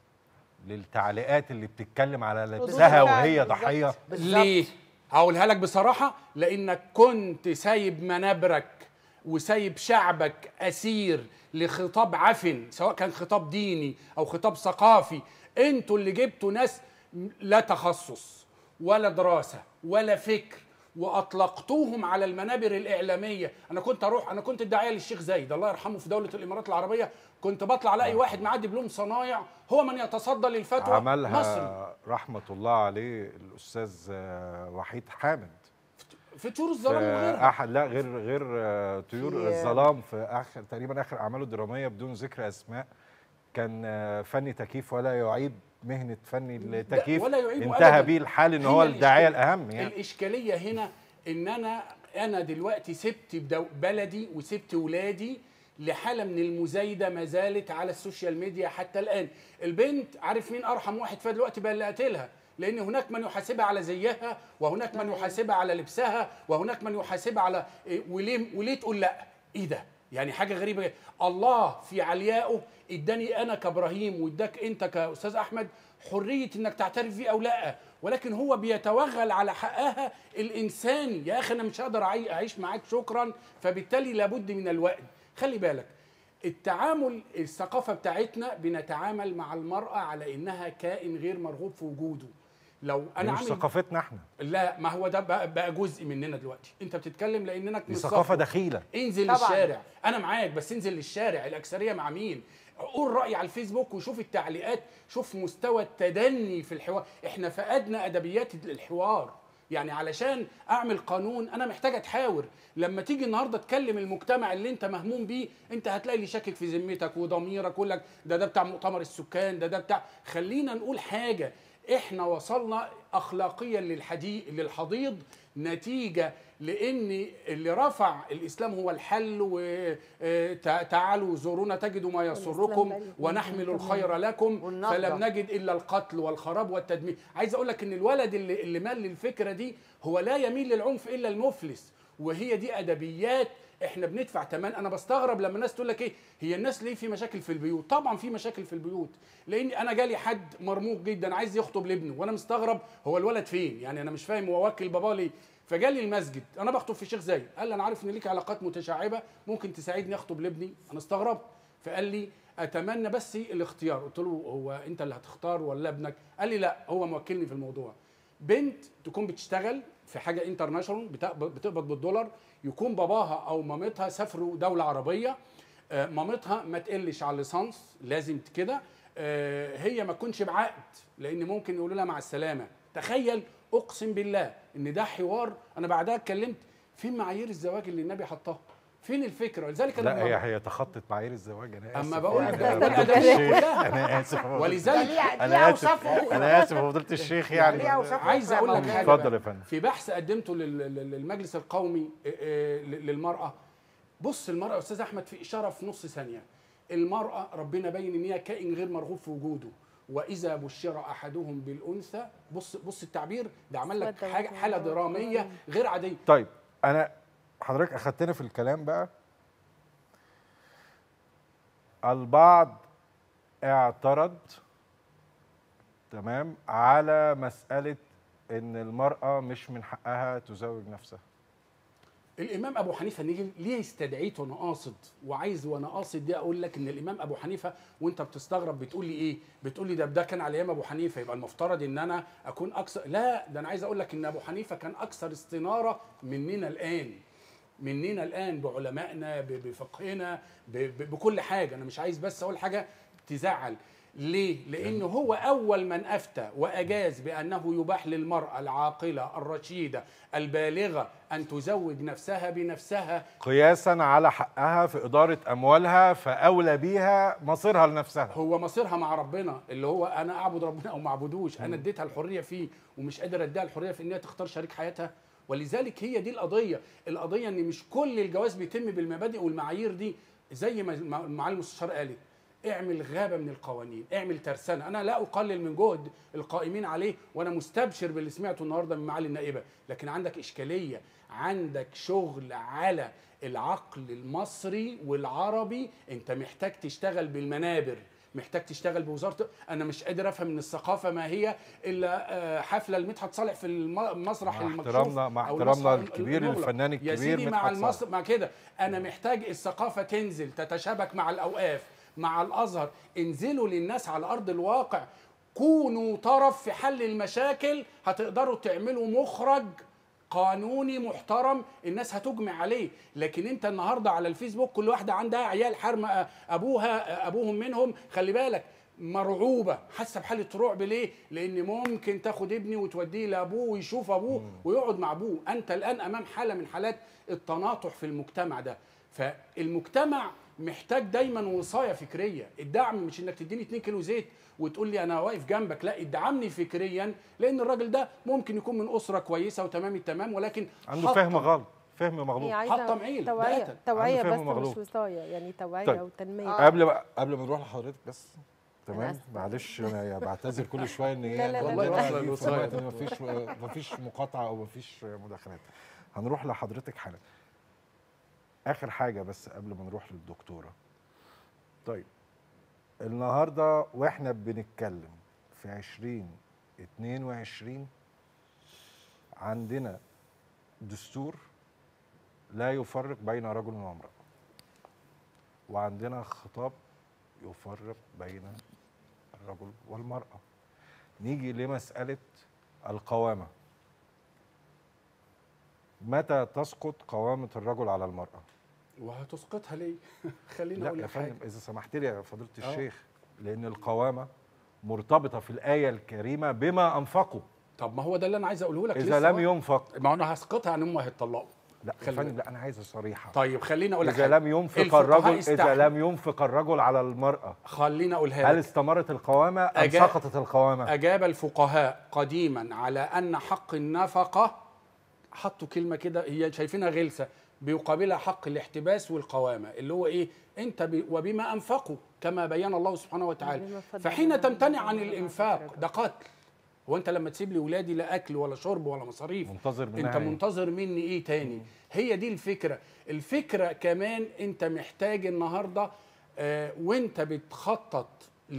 للتعليقات اللي بتتكلم على لبسها وهي ضحيه؟ ليه؟ هقولها لك بصراحه، لانك كنت سايب منابرك وسايب شعبك اسير لخطاب عفن، سواء كان خطاب ديني او خطاب ثقافي. انتوا اللي جبتوا ناس لا تخصص ولا دراسه ولا فكر واطلقتوهم على المنابر الاعلاميه. انا كنت الداعيه للشيخ زايد الله يرحمه في دوله الامارات العربيه، كنت بطلع الاقي واحد معاه دبلوم صنايع هو من يتصدى للفتوى. عملها مصري رحمه الله عليه الاستاذ وحيد حامد في طيور الظلام وغيرها. لا غير طيور الظلام، في تقريبا اخر اعماله الدراميه بدون ذكر اسماء، كان فني تكييف ولا يعيب مهنه فني التكييف، انتهى بيه الحال ان هو الداعيه الاهم. يعني الاشكاليه هنا ان انا دلوقتي سبت بلدي وسبت ولادي لحاله من المزايده ما زالت على السوشيال ميديا حتى الان. البنت عارف مين ارحم واحد فيها دلوقتي بقى اللي قاتلها، لان هناك من يحاسبها على زيها وهناك من يحاسبها على لبسها وهناك من يحاسبها على وليه تقول لا؟ ايه ده؟ يعني حاجه غريبه. الله في عليائه اداني انا كابراهيم واداك انت كاستاذ احمد حريه انك تعترف بيه او لا، ولكن هو بيتوغل على حقها الانساني. يا اخي انا مش هقدر اعيش معاك شكرا، فبالتالي لابد من الوقت. خلي بالك التعامل، الثقافه بتاعتنا بنتعامل مع المراه على انها كائن غير مرغوب في وجوده. لو انا مش ثقافتنا احنا. لا، ما هو ده بقى جزء مننا دلوقتي. انت بتتكلم لانك دي ثقافه دخيله. انزل طبعا للشارع، انا معاك، بس انزل للشارع. الاكثريه مع مين؟ قول راي على الفيسبوك وشوف التعليقات، شوف مستوى التدني في الحوار. احنا فقدنا ادبيات الحوار. يعني علشان اعمل قانون انا محتاج اتحاور. لما تيجي النهارده تكلم المجتمع اللي انت مهموم بيه، انت هتلاقي اللي شاكك في ذمتك وضميرك، يقول لك ده بتاع مؤتمر السكان، ده بتاع. خلينا نقول حاجه، احنا وصلنا اخلاقيا للحضيض نتيجه لان اللي رفع الاسلام هو الحل، وتعالوا زورونا تجدوا ما يسركم ونحمل الخير لكم، فلم نجد الا القتل والخراب والتدمير. عايز اقول لك ان الولد اللي مال للفكره دي هو لا يميل للعنف الا المفلس، وهي دي ادبيات احنا بندفع ثمن. انا بستغرب لما الناس تقول لك ايه هي الناس ليه في مشاكل في البيوت. طبعا في مشاكل في البيوت، لان انا جالي حد مرموق جدا عايز يخطب لابنه، وانا مستغرب هو الولد فين، يعني انا مش فاهم هو واكل باباه ليه. فجالي المسجد، انا بخطب في الشيخ زايد، قال لي انا عارف ان ليك علاقات متشعبه، ممكن تساعدني اخطب لابني؟ انا استغربت، فقال لي اتمنى بس الاختيار. قلت له هو انت اللي هتختار ولا ابنك؟ قال لي لا، هو موكلني في الموضوع. بنت تكون بتشتغل في حاجه انترناشونال بتقبض بالدولار، يكون باباها او مامتها سافروا دوله عربيه، مامتها ما تقلش على الليسانس لازم كده، هي ما تكونش بعقد لان ممكن يقولوا لها مع السلامه. تخيل، اقسم بالله ان ده حوار. انا بعدها اتكلمت فين معايير الزواج اللي النبي حطها، فين الفكره؟ ولذلك لا هي تخطت معايير الزواج. انا اسف، اما بقول لك انا اسف، ولذلك انا اسف فضيله الشيخ. يعني عايز اقول لك حاجه، اتفضل يا فندم. في بحث قدمته للمجلس القومي للمراه، بص المراه يا استاذ احمد في اشاره في نص ثانيه. المراه ربنا بين ان هي كائن غير مرغوب في وجوده، واذا بشر احدهم بالانثى، بص التعبير ده عمل لك حاله دراميه غير عاديه. طيب انا حضرتك اخدتنا في الكلام بقى. البعض اعترض تمام على مساله ان المراه مش من حقها تزوج نفسها. الامام ابو حنيفه ليه استدعيته وانا قاصد وعايز وانا قاصد دي اقول لك ان الامام ابو حنيفه، وانت بتستغرب بتقول لي ايه؟ بتقول لي ده كان على ايام ابو حنيفه، يبقى المفترض ان انا اكون اكثر. لا، ده انا عايز اقول لك ان ابو حنيفه كان اكثر استناره مننا الان بعلمائنا بفقهنا بكل حاجه. انا مش عايز بس اقول حاجه تزعل. ليه؟ لأنه هو أول من أفتى وأجاز بأنه يباح للمرأة العاقلة الرشيدة البالغة أن تزوج نفسها بنفسها قياسا على حقها في إدارة أموالها، فأولى بيها مصيرها لنفسها. هو مصيرها مع ربنا، اللي هو أنا أعبد ربنا أو ما أعبدوش. أنا اديتها الحرية فيه ومش قادر أديها الحرية في إنها تختار شريك حياتها. ولذلك هي دي القضية إن مش كل الجواز بيتم بالمبادئ والمعايير دي. زي ما معالي المستشار قالت، اعمل غابة من القوانين، اعمل ترسانة. أنا لا أقلل من جهد القائمين عليه، وأنا مستبشر باللي سمعته النهاردة من معالي النائبة، لكن عندك إشكالية، عندك شغل على العقل المصري والعربي. أنت محتاج تشتغل بالمنابر، محتاج تشتغل بوزارة. أنا مش قادر أفهم إن الثقافة ما هي إلا حفلة لمدحت صالح في المسرح المكشوف، مع احترامنا الكبير الفنان الكبير يا سيدي مع المصرح. مع كده أنا محتاج الثقافة تنزل تتشابك مع الأوقاف مع الازهر. انزلوا للناس على ارض الواقع، كونوا طرف في حل المشاكل، هتقدروا تعملوا مخرج قانوني محترم الناس هتجمع عليه. لكن انت النهارده على الفيسبوك كل واحده عندها عيال حرمه ابوهم منهم، خلي بالك، مرعوبه، حاسه بحاله رعب. ليه؟ لان ممكن تاخد ابني وتوديه لابوه ويشوف ابوه ويقعد مع ابوه. انت الان امام حاله من حالات التناطح في المجتمع ده. فالمجتمع محتاج دايما وصايه فكريه. الدعم مش انك تديني 2 كيلو زيت وتقول لي انا واقف جنبك، لا، ادعمني فكريا، لان الراجل ده ممكن يكون من اسره كويسه وتمام التمام، ولكن عنده فهم غلط، فهم مغلوط، حطم عيل، توعيه بس مش وصايه، يعني توعيه طيب. وتنميه. قبل ما نروح لحضرتك بس، تمام، معلش انا بعتذر كل شويه ان هي والله مفيش مقاطعه او مفيش مداخلات. هنروح لحضرتك حالا. اخر حاجه بس قبل ما نروح للدكتوره. طيب النهارده واحنا بنتكلم في 2022 عندنا دستور لا يفرق بين رجل وامرأة، وعندنا خطاب يفرق بين الرجل والمرأة. نيجي لمسألة القوامة. متى تسقط قوامة الرجل على المرأة؟ وهتسقطها ليه؟ خلينا لا اقول يا لك حاجه. فندم إذا سمحت لي يا فضيلة الشيخ، لأن القوامة مرتبطة في الآية الكريمة بما أنفقوا. طب ما هو ده اللي انا عايز اقوله لك. إذا لم ينفق، ما انا هسقطها يعني هم هيتطلقوا. لا يا فندم، لا أنا عايز صريحة. طيب خليني اقول لك إذا لم ينفق الرجل، إذا لم ينفق الرجل على المرأة، خليني اقولها لك، هل استمرت القوامة أم سقطت القوامة؟ أجاب الفقهاء قديما على أن حق النفقة، حطوا كلمة كده هي شايفينها غلسة، بيقابلها حق الاحتباس والقوامة، اللي هو إيه؟ أنت وبما أنفقوا كما بين الله سبحانه وتعالى. فحين تمتنع عن الإنفاق ده قتل. هو أنت لما تسيب لي ولادي لا أكل ولا شرب ولا مصاريف، منتظر منها أنت منتظر مني إيه تاني؟ هي دي الفكرة. الفكرة كمان أنت محتاج النهاردة وأنت بتخطط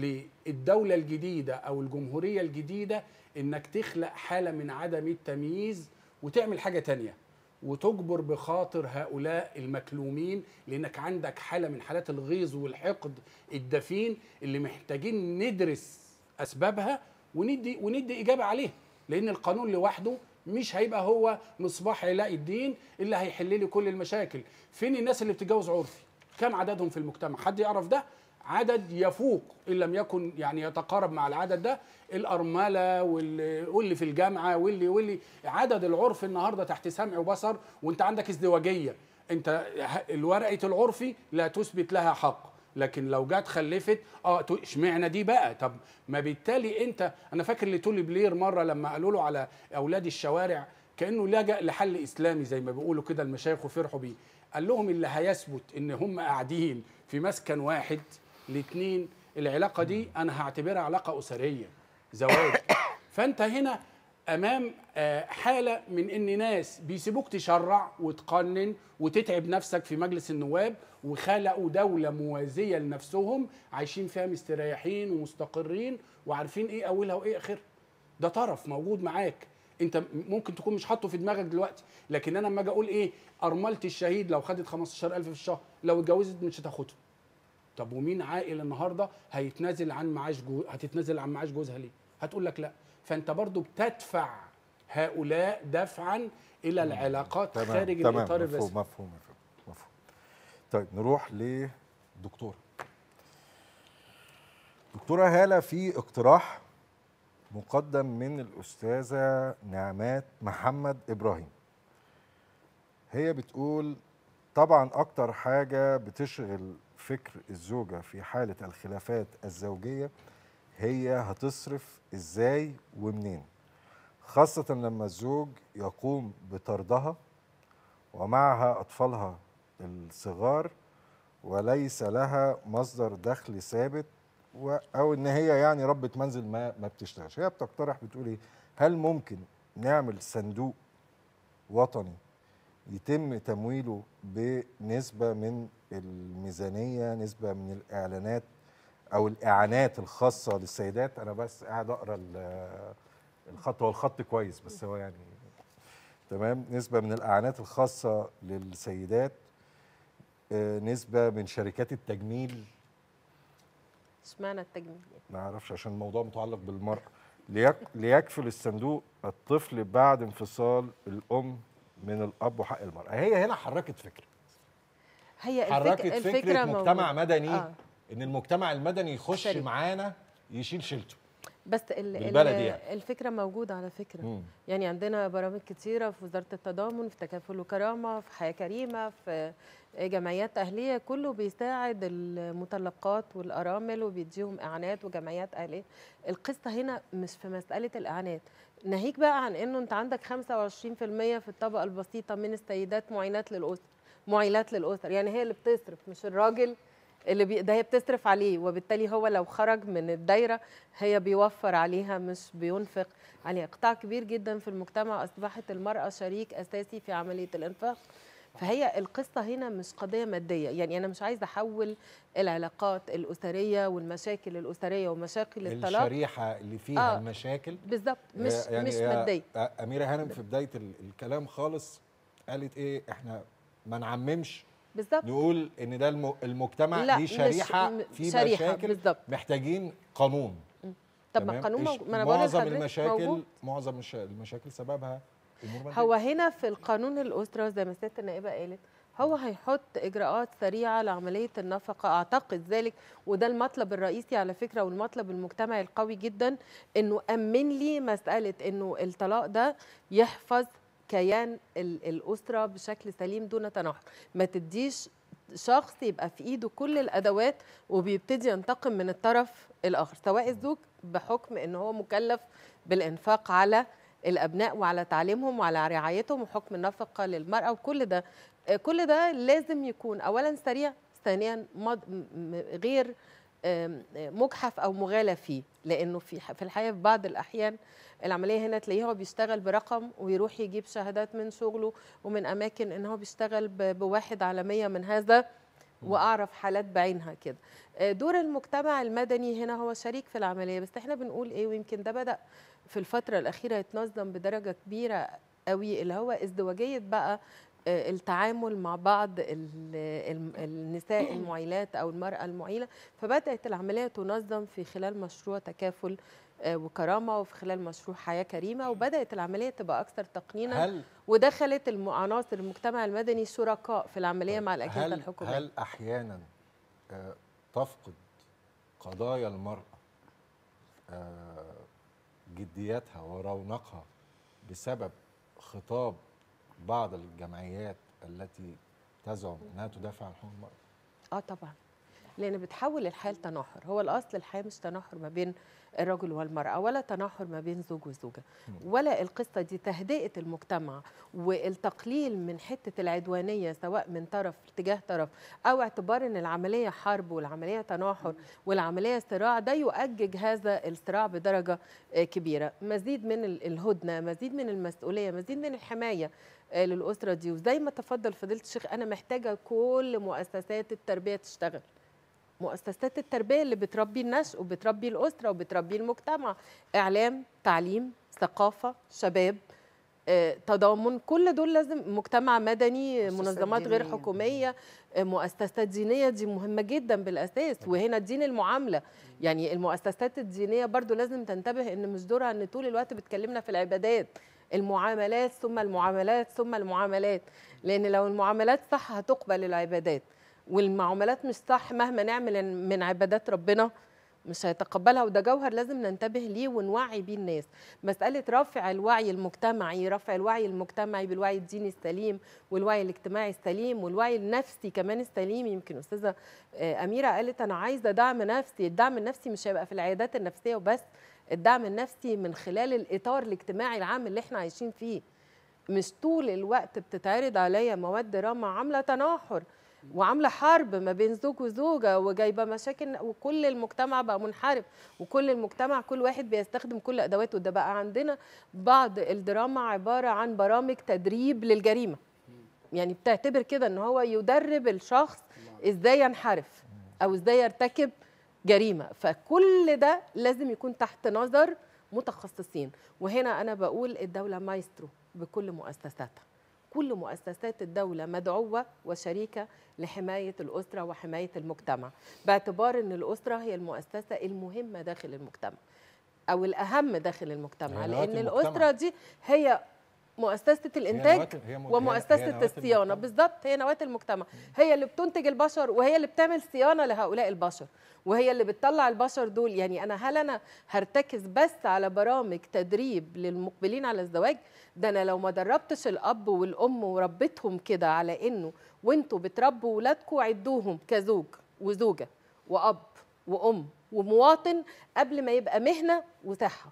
للدولة الجديدة أو الجمهورية الجديدة إنك تخلق حالة من عدم التمييز وتعمل حاجة تانية وتجبر بخاطر هؤلاء المكلومين، لأنك عندك حالة من حالات الغيظ والحقد الدفين اللي محتاجين ندرس أسبابها وندي إجابة عليها، لأن القانون لوحده مش هيبقى هو مصباح علاء الدين اللي هيحل لي كل المشاكل. فين الناس اللي بتتجوز عرفي؟ كم عددهم في المجتمع؟ حد يعرف ده؟ عدد يفوق ان لم يكن يعني يتقارب مع العدد ده الارمله واللي في الجامعه واللي عدد العرف النهارده تحت سمع وبصر، وانت عندك ازدواجيه. انت الورقه العرفي لا تثبت لها حق، لكن لو جت خلفت اشمعنى دي بقى؟ طب ما بالتالي انا فاكر لتولي بلير مره لما قالوا له على اولاد الشوارع كانه لجأ لحل اسلامي زي ما بيقولوا كده المشايخ وفرحوا بيه، قال لهم اللي هيثبت ان هم قاعدين في مسكن واحد الاثنين العلاقه دي انا هعتبرها علاقه اسريه زواج. فانت هنا امام حاله من ان ناس بيسيبوك تشرع وتقنن وتتعب نفسك في مجلس النواب، وخلقوا دوله موازيه لنفسهم عايشين فيها مستريحين ومستقرين وعارفين ايه اولها وايه اخرها. ده طرف موجود معاك انت ممكن تكون مش حاطه في دماغك دلوقتي، لكن انا لما اجي اقول ايه ارمله الشهيد لو خدت 15,000 في الشهر لو اتجوزت مش هتاخدهم. طب ومين عاقل النهارده هتتنازل عن معاش جوزها ليه؟ هتقول لك لا. فانت برضو بتدفع هؤلاء دفعا الى العلاقات خارج الاطار الرسمي. مفهوم. طيب نروح لدكتوره هالة في اقتراح مقدم من الأستاذة نعمات محمد إبراهيم. هي بتقول طبعا أكتر حاجة بتشغل فكر الزوجة في حالة الخلافات الزوجية هي هتصرف إزاي ومنين، خاصة لما الزوج يقوم بطردها ومعها أطفالها الصغار وليس لها مصدر دخل ثابت أو إن هي يعني ربة منزل ما بتشتغلش. هي بتقترح بتقول إيه؟ هل ممكن نعمل صندوق وطني يتم تمويله بنسبة من الميزانية، نسبة من الإعلانات أو الإعانات الخاصة للسيدات؟ أنا بس قاعد أقرأ الخط، هو الخط كويس بس هو يعني تمام. نسبة من الإعانات الخاصة للسيدات، نسبة من شركات التجميل. اشمعنى التجميل؟ ما اعرفش عشان الموضوع متعلق بالمرأة. ليكفل الصندوق الطفل بعد انفصال الأم من الأب وحق المرأة. هي هنا حركت فكرة، حركت فكرة مجتمع مدني. إن المجتمع المدني يخش معانا يشيل شيلته. بس يعني الفكرة موجودة على فكرة. يعني عندنا برامج كتيرة في وزارة التضامن، في تكافل وكرامة، في حياة كريمة، في جمعيات أهلية، كله بيساعد المطلقات والأرامل وبيديهم إعانات وجمعيات أهلية. القصة هنا مش في مسألة الإعانات، ناهيك بقى عن إنه أنت عندك 25% في الطبقة البسيطة من السيدات معيلات للأسر، يعني هي اللي بتصرف مش الراجل ده، هي بتصرف عليه، وبالتالي هو لو خرج من الدايرة هي بيوفر عليها مش بينفق عليها. قطاع كبير جدا في المجتمع أصبحت المرأة شريك أساسي في عملية الإنفاق. فهي القصة هنا مش قضية مادية، يعني أنا مش عايزة أحول العلاقات الأسرية والمشاكل الأسرية ومشاكل الطلاق الشريحة اللي فيها المشاكل بالظبط مش مادية. أميرة هانم في بداية الكلام خالص قالت إيه؟ إحنا ما نعممش بالزبط. نقول ان ده المجتمع دي شريحه في مشاكل بالزبط. محتاجين قانون طب ما القانون ما انا بقول معظم المشاكل سببها امور مادية. هو هنا في القانون الاسره زي ما سياده النائبه قالت، هو هيحط اجراءات سريعه لعمليه النفقه، اعتقد ذلك، وده المطلب الرئيسي على فكره والمطلب المجتمعي القوي جدا، انه امن لي مساله انه الطلاق ده يحفظ كيان الاسره بشكل سليم دون تناحر، ما تديش شخص يبقى في ايده كل الادوات وبيبتدي ينتقم من الطرف الاخر، سواء الزوج بحكم ان هو مكلف بالانفاق على الابناء وعلى تعليمهم وعلى رعايتهم وحكم النفقه للمراه، وكل ده كل ده لازم يكون اولا سريع، ثانيا غير مجحف او مغالى فيه، لانه في الحقيقه في بعض الاحيان العمليه هنا تلاقيه هو بيشتغل برقم ويروح يجيب شهادات من شغله ومن اماكن ان هو بيشتغل بواحد على 100 من هذا، واعرف حالات بعينها كده. دور المجتمع المدني هنا هو شريك في العمليه، بس احنا بنقول ايه، ويمكن ده بدا في الفتره الاخيره يتنظم بدرجه كبيره قوي، اللي هو ازدواجيه بقى التعامل مع بعض النساء المعيلات او المراه المعيله، فبدات العمليه تنظم في خلال مشروع تكافل وكرامه وفي خلال مشروع حياه كريمه، وبدات العمليه تبقى اكثر تقنينا، ودخلت عناصر المجتمع المدني شركاء في العمليه مع الاجهزه الحكوميه. هل احيانا تفقد قضايا المراه جدياتها ورونقها بسبب خطاب بعض الجمعيات التي تزعم انها تدافع عن حقوق المراه؟ طبعا، لان بتحول الحياه لتناحر، هو الاصل الحياه مش تناحر ما بين الرجل والمراه ولا تناحر ما بين زوج وزوجه، ولا القصه دي تهدئه المجتمع والتقليل من حته العدوانيه سواء من طرف تجاه طرف، او اعتبار ان العمليه حرب والعمليه تناحر والعمليه صراع، ده يؤجج هذا الصراع بدرجه كبيره. مزيد من الهدنه، مزيد من المسؤوليه، مزيد من الحمايه للاسره دي، وزي ما تفضل فضيله الشيخ انا محتاجه كل مؤسسات التربيه تشتغل، مؤسسات التربيه اللي بتربي النشء وبتربي الاسره وبتربي المجتمع، اعلام، تعليم، ثقافه، شباب، تضامن، كل دول لازم، مجتمع مدني، منظمات غير حكوميه، مؤسسات دينيه، دي مهمه جدا بالاساس. وهنا دين المعامله، يعني المؤسسات الدينيه برضو لازم تنتبه ان مش دورها ان طول الوقت بتكلمنا في العبادات، المعاملات ثم المعاملات ثم المعاملات، لان لو المعاملات صح هتقبل العبادات، والمعاملات مش صح مهما نعمل من عبادات ربنا مش هيتقبلها، وده جوهر لازم ننتبه ليه ونوعي بيه الناس. مسألة رفع الوعي المجتمعي بالوعي الديني السليم والوعي الاجتماعي السليم والوعي النفسي كمان السليم. يمكن أستاذة أميرة قالت أنا عايزة دعم نفسي، الدعم النفسي مش هيبقى في العيادات النفسية وبس، الدعم النفسي من خلال الإطار الاجتماعي العام اللي احنا عايشين فيه. مش طول الوقت بتتعرض عليا مواد دراما عاملة تناحر وعامله حرب ما بين زوج وزوجه وجايبه مشاكل، وكل المجتمع بقى منحرف، وكل المجتمع كل واحد بيستخدم كل ادواته. ده بقى عندنا بعض الدراما عباره عن برامج تدريب للجريمه، يعني بتعتبر كده ان هو يدرب الشخص ازاي ينحرف او ازاي يرتكب جريمه. فكل ده لازم يكون تحت نظر متخصصين، وهنا انا بقول الدوله مايسترو بكل مؤسساتها، كل مؤسسات الدولة مدعوة وشريكة لحماية الأسرة وحماية المجتمع، باعتبار أن الأسرة هي المؤسسة المهمة داخل المجتمع أو الأهم داخل المجتمع، لأن الأسرة دي هي مؤسسة الإنتاج ومؤسسة الصيانة، بالضبط هي نواة المجتمع، هي اللي بتنتج البشر وهي اللي بتعمل صيانة لهؤلاء البشر وهي اللي بتطلع البشر دول. يعني هل أنا هرتكز بس على برامج تدريب للمقبلين على الزواج؟ ده أنا لو ما دربتش الأب والأم وربيتهم كده على إنه وإنتوا بتربوا ولادكم عدوهم كزوج وزوجة وأب وأم ومواطن قبل ما يبقى مهنة وصحة،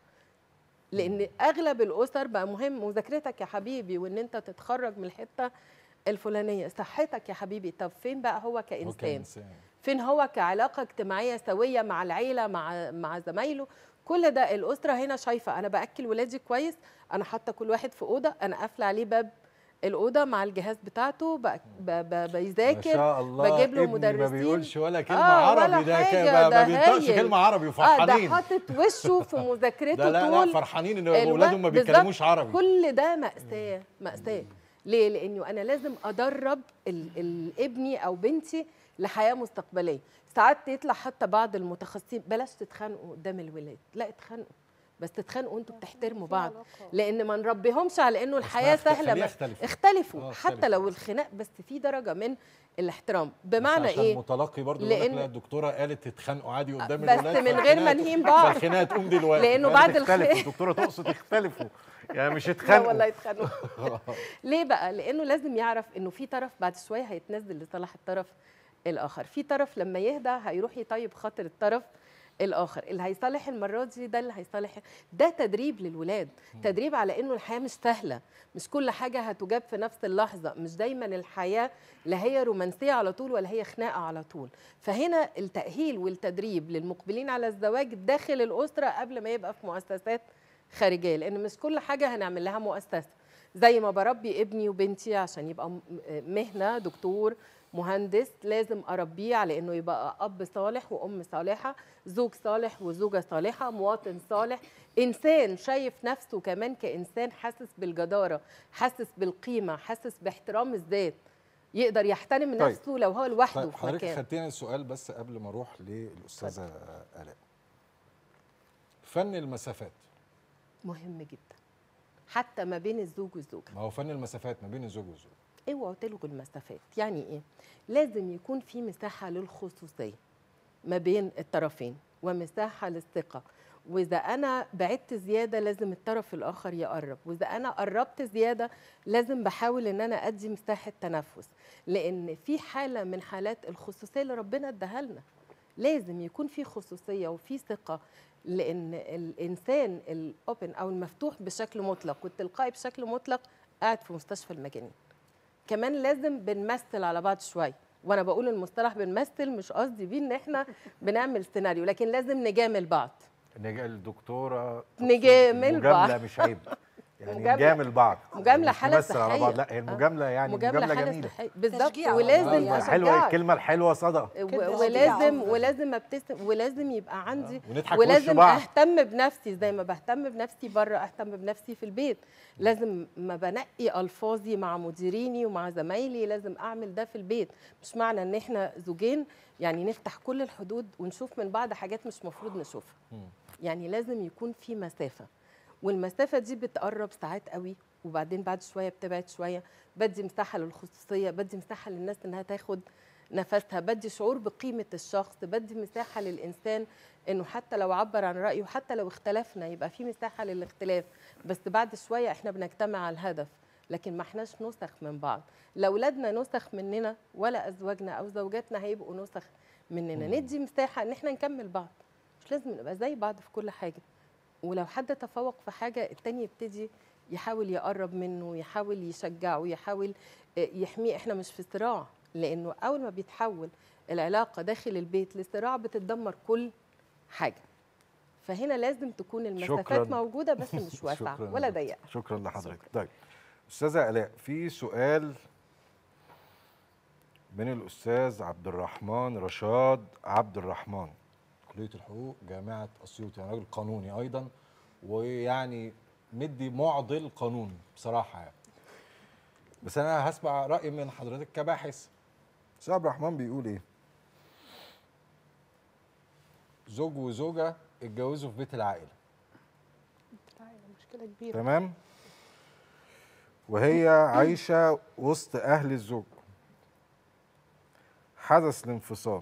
لأن أغلب الأسر بقى مهم مذاكرتك يا حبيبي وإن أنت تتخرج من الحتة الفلانية، صحتك يا حبيبي. طب فين بقى هو كإنسان؟ فين هو كعلاقة اجتماعية سوية مع العيلة مع زمايله؟ كل ده الأسرة هنا شايفة أنا بأكل ولادي كويس، أنا حاطة كل واحد في أوضة، أنا قافلة عليه باب الأوضة مع الجهاز بتاعته، بيذاكر، ما شاء الله، بجيب له ابني مدرسين، ما بيقولش ولا كلمة عربي، ده ما بينطقش كلمة عربي وفرحانين، ده حاطط وشه في مذاكرته ده لا فرحانين إن أولادهم ما بيتكلموش عربي. كل ده مأساة. ليه؟ لأنه أنا لازم أدرب ابني أو بنتي لحياه مستقبليه. ساعات يطلع حتى بعض المتخصصين بلاش تتخانقوا قدام الولاد، لا اتخانقوا بس تتخانقوا انتوا بتحترموا بعض، لان ما نربيهمش على انه الحياه سهله. اختلفوا حتى لو الخناق، بس في درجه من الاحترام. بمعنى عشان ايه؟ المتلقي برضه يقول لك لا الدكتوره قالت تتخانقوا عادي قدام بس الولاد، من غير ما نهين بعض، فالخناقه تقوم دلوقتي، لانه بعد الدكتوره تقصد تختلفوا يعني مش يتخانقوا. لا والله يتخانقوا. ليه بقى؟ لانه لازم يعرف انه في طرف بعد شويه هيتنزل لصالح الطرف الاخر، في طرف لما يهدى هيروح يطيب خاطر الطرف الاخر، اللي هيصالح المره دي ده اللي هيصالح. ده تدريب للولاد، تدريب على انه الحياه مش سهله، مش كل حاجه هتجاب في نفس اللحظه، مش دايما الحياه لا هي رومانسيه على طول ولا هي خناقه على طول. فهنا التاهيل والتدريب للمقبلين على الزواج داخل الاسره قبل ما يبقى في مؤسسات خارجيه، لان مش كل حاجه هنعمل لها مؤسسه. زي ما بربي ابني وبنتي عشان يبقى مهنه دكتور مهندس، لازم اربيه على انه يبقى اب صالح وام صالحه، زوج صالح وزوجه صالحه، مواطن صالح، انسان شايف نفسه كمان كانسان حاسس بالجداره، حاسس بالقيمه، حاسس باحترام الذات، يقدر يحترم نفسه لو هو لوحده. طيب حضرتك خدتينا السؤال بس قبل ما اروح للاستاذه آلاء. فن المسافات مهم جدا حتى ما بين الزوج والزوجه. ما هو فن المسافات ما بين الزوج والزوجه. اوعوا تلغوا المسافات. يعني ايه؟ لازم يكون في مساحه للخصوصيه ما بين الطرفين ومساحه للثقه، واذا انا بعدت زياده لازم الطرف الاخر يقرب، واذا انا قربت زياده لازم بحاول ان انا ادي مساحه تنفس، لان في حاله من حالات الخصوصيه اللي ربنا اداها لنا لازم يكون في خصوصيه وفي ثقه، لان الانسان الاوبن او المفتوح بشكل مطلق والتلقائي بشكل مطلق قاعد في مستشفى المجانين. كمان لازم بنمثل على بعض شويه، وانا بقول المصطلح بنمثل مش قصدي بيه ان احنا بنعمل سيناريو، لكن لازم نجامل بعض. الدكتوره نجامل بعض، مجامله مش عيب يعني نجامل بعض، مجامله حاله صحيه على بعض. لا هي المجامله يعني مجامله جميله بالظبط، ولازم حلوه الكلمه الحلوه صدى، ولازم ابتسم، ولازم يبقى عندي ولازم اهتم بنفسي زي ما بهتم بنفسي بره اهتم بنفسي في البيت. لازم ما بنقي الفاظي مع مديريني ومع زمايلي لازم اعمل ده في البيت. مش معنى ان احنا زوجين يعني نفتح كل الحدود ونشوف من بعض حاجات مش مفروض نشوفها. يعني لازم يكون في مسافه، والمسافه دي بتقرب ساعات قوي وبعدين بعد شويه بتبعد شويه. بدي مساحه للخصوصيه، بدي مساحه للناس انها تاخد نفسها، بدي شعور بقيمه الشخص، بدي مساحه للانسان انه حتى لو عبر عن رايه وحتى لو اختلفنا يبقى في مساحه للاختلاف، بس بعد شويه احنا بنجتمع على الهدف، لكن ما احناش نسخ من بعض. لا اولادنا نسخ مننا ولا ازواجنا او زوجاتنا هيبقوا نسخ مننا. ندي مساحه ان احنا نكمل بعض، مش لازم نبقى زي بعض في كل حاجه. ولو حد تفوق في حاجه التاني يبتدي يحاول يقرب منه، يحاول يشجعه، يحاول يحميه. احنا مش في صراع، لانه اول ما بيتحول العلاقه داخل البيت لصراع بتتدمر كل حاجه. فهنا لازم تكون المسافات موجوده بس مش واسعه ولا ضيقه. شكرا لحضرتك. طيب استاذه آلاء، في سؤال من الاستاذ عبد الرحمن رشاد عبد الرحمن، كليه الحقوق جامعه اسيوط، يعني راجل قانوني ايضا ويعني مدي معضل قانون بصراحه يعني. بس انا هسمع راي من حضرتك كباحث. استاذ عبد الرحمن بيقول ايه؟ زوج وزوجه اتجوزوا في بيت العائله، مشكله كبيره، تمام، وهي عايشه وسط اهل الزوج، حدث الانفصال،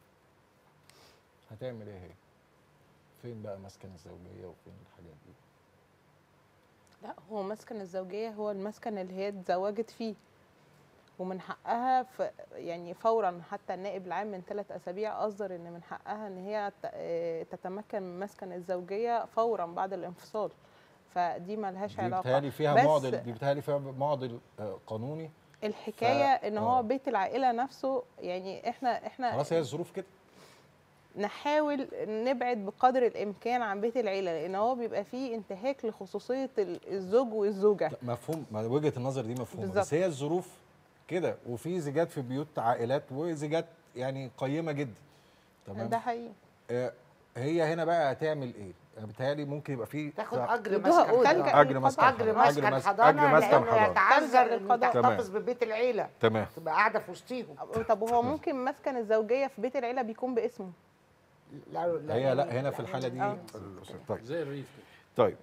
هتعمل ايه هي؟ فين بقى مسكن الزوجيه وفين الحاجات دي؟ لا، هو مسكن الزوجيه هو المسكن اللي هي اتزوجت فيه، ومن حقها يعني فورا، حتى النائب العام من 3 أسابيع اصدر ان من حقها ان هي تتمكن من مسكن الزوجيه فورا بعد الانفصال. فدي ما لهاش علاقه، بيتهيألي فيها معضل، دي بيتهيألي فيها معضل قانوني. الحكايه ان هو بيت العائله نفسه، يعني احنا خلاص هي الظروف كده، نحاول نبعد بقدر الامكان عن بيت العيله، لان هو بيبقى فيه انتهاك لخصوصيه الزوج والزوجه. مفهوم، وجهه النظر دي مفهومه، بس هي الظروف كده، وفي زيجات في بيوت عائلات وزيجات يعني قيمه جدا، تمام، ده حقيقي. هي هنا بقى هتعمل ايه؟ بالتالي ممكن يبقى فيه تاخد اجر يدوها مسكن قوت. حضانة. اجر مسكن اجر مسكن حضانه اجر مسكن لانه حضانه. يتعذر ان القضاء. تحتفظ ببيت العيله، تمام. تبقى قاعده في وسطيهم. طب وهو ممكن مسكن الزوجيه في بيت العيله بيكون باسمه؟ هي لا هنا في الحاله دي طيب زي الريف كده. طيب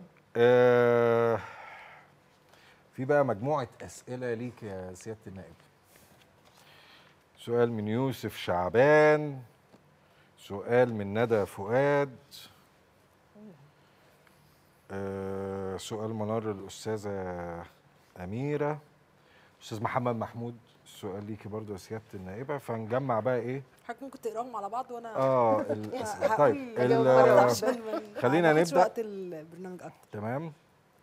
في بقى مجموعه اسئله ليك يا سياده النائب. سؤال من يوسف شعبان، سؤال من ندى فؤاد، سؤال منار للأستاذة أميرة، أستاذ محمد محمود، السؤال ليكي برضو يا سيادة النائبة. فنجمع بقى إيه؟ حضرتك ممكن تقراهم على بعض وانا الأسئلة. طيب خلينا نبدأ. وقت البرنامج اكتر. تمام.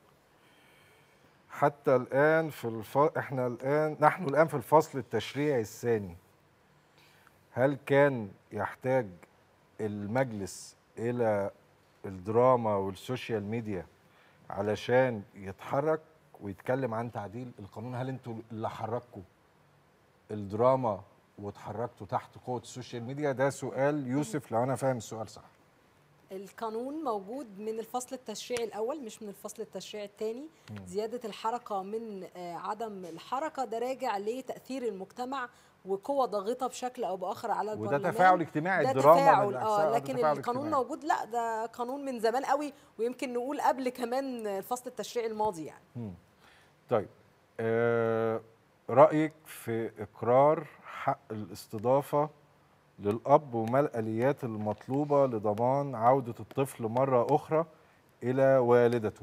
حتى الآن نحن الآن في الفصل التشريعي الثاني. هل كان يحتاج المجلس إلى الدراما والسوشيال ميديا علشان يتحرك ويتكلم عن تعديل القانون؟ هل انتوا اللي حركوا الدراما وتحركتوا تحت قوة السوشيال ميديا؟ ده سؤال يوسف لو أنا فاهم السؤال صح. القانون موجود من الفصل التشريعي الأول مش من الفصل التشريعي الثاني. زيادة الحركة من عدم الحركة ده راجع لتأثير المجتمع وقوة ضاغطة بشكل أو بآخر على البرلمان. وده تفاعل اجتماعي. ده الدراما تفاعل لكن القانون اجتماعي. موجود. لا ده قانون من زمان قوي ويمكن نقول قبل كمان الفصل التشريعي الماضي يعني. طيب رأيك في إقرار حق الاستضافة للأب وما الآليات المطلوبة لضمان عودة الطفل مرة أخرى إلى والدته؟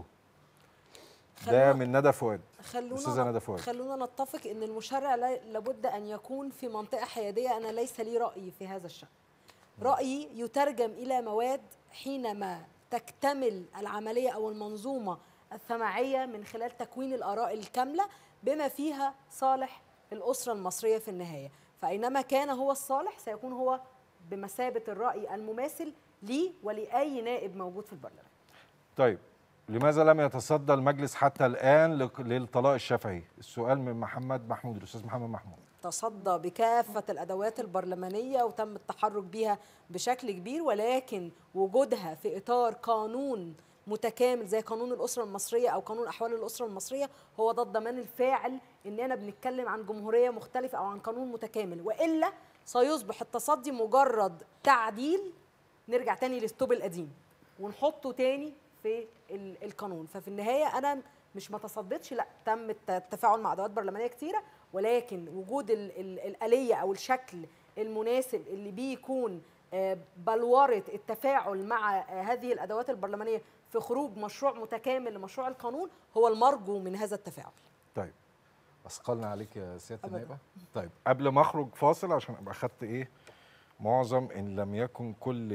ده من ندى فؤاد. أستاذة ندى فؤاد. خلونا نتفق إن المشرع لابد أن يكون في منطقة حيادية. أنا ليس لي رأي في هذا الشأن. رأيي يترجم إلى مواد حينما تكتمل العملية أو المنظومة الثمعية من خلال تكوين الآراء الكاملة بما فيها صالح الأسرة المصرية في النهاية. فأينما كان هو الصالح سيكون هو بمثابة الرأي المماثل لي ولأي نائب موجود في البرلمان. طيب لماذا لم يتصدى المجلس حتى الآن للطلاق الشفهي؟ السؤال من محمد محمود، الأستاذ محمد محمود. تصدى بكافة الأدوات البرلمانية وتم التحرك بها بشكل كبير، ولكن وجودها في إطار قانون متكامل زي قانون الأسرة المصرية أو قانون أحوال الأسرة المصرية هو ده الضمان الفاعل إننا بنتكلم عن جمهورية مختلفة أو عن قانون متكامل، وإلا سيصبح التصدي مجرد تعديل نرجع تاني للستوب القديم ونحطه تاني في القانون. ففي النهاية أنا مش ما تصدتش، لا تم التفاعل مع أدوات برلمانية كتيرة، ولكن وجود الآلية أو الشكل المناسب اللي بيكون بلورة التفاعل مع هذه الأدوات البرلمانية في خروج مشروع متكامل لمشروع القانون هو المرجو من هذا التفاعل. طيب أثقلنا عليك يا سيادة النائبة. طيب قبل ما أخرج فاصل عشان أبقى أخدت إيه معظم إن لم يكن كل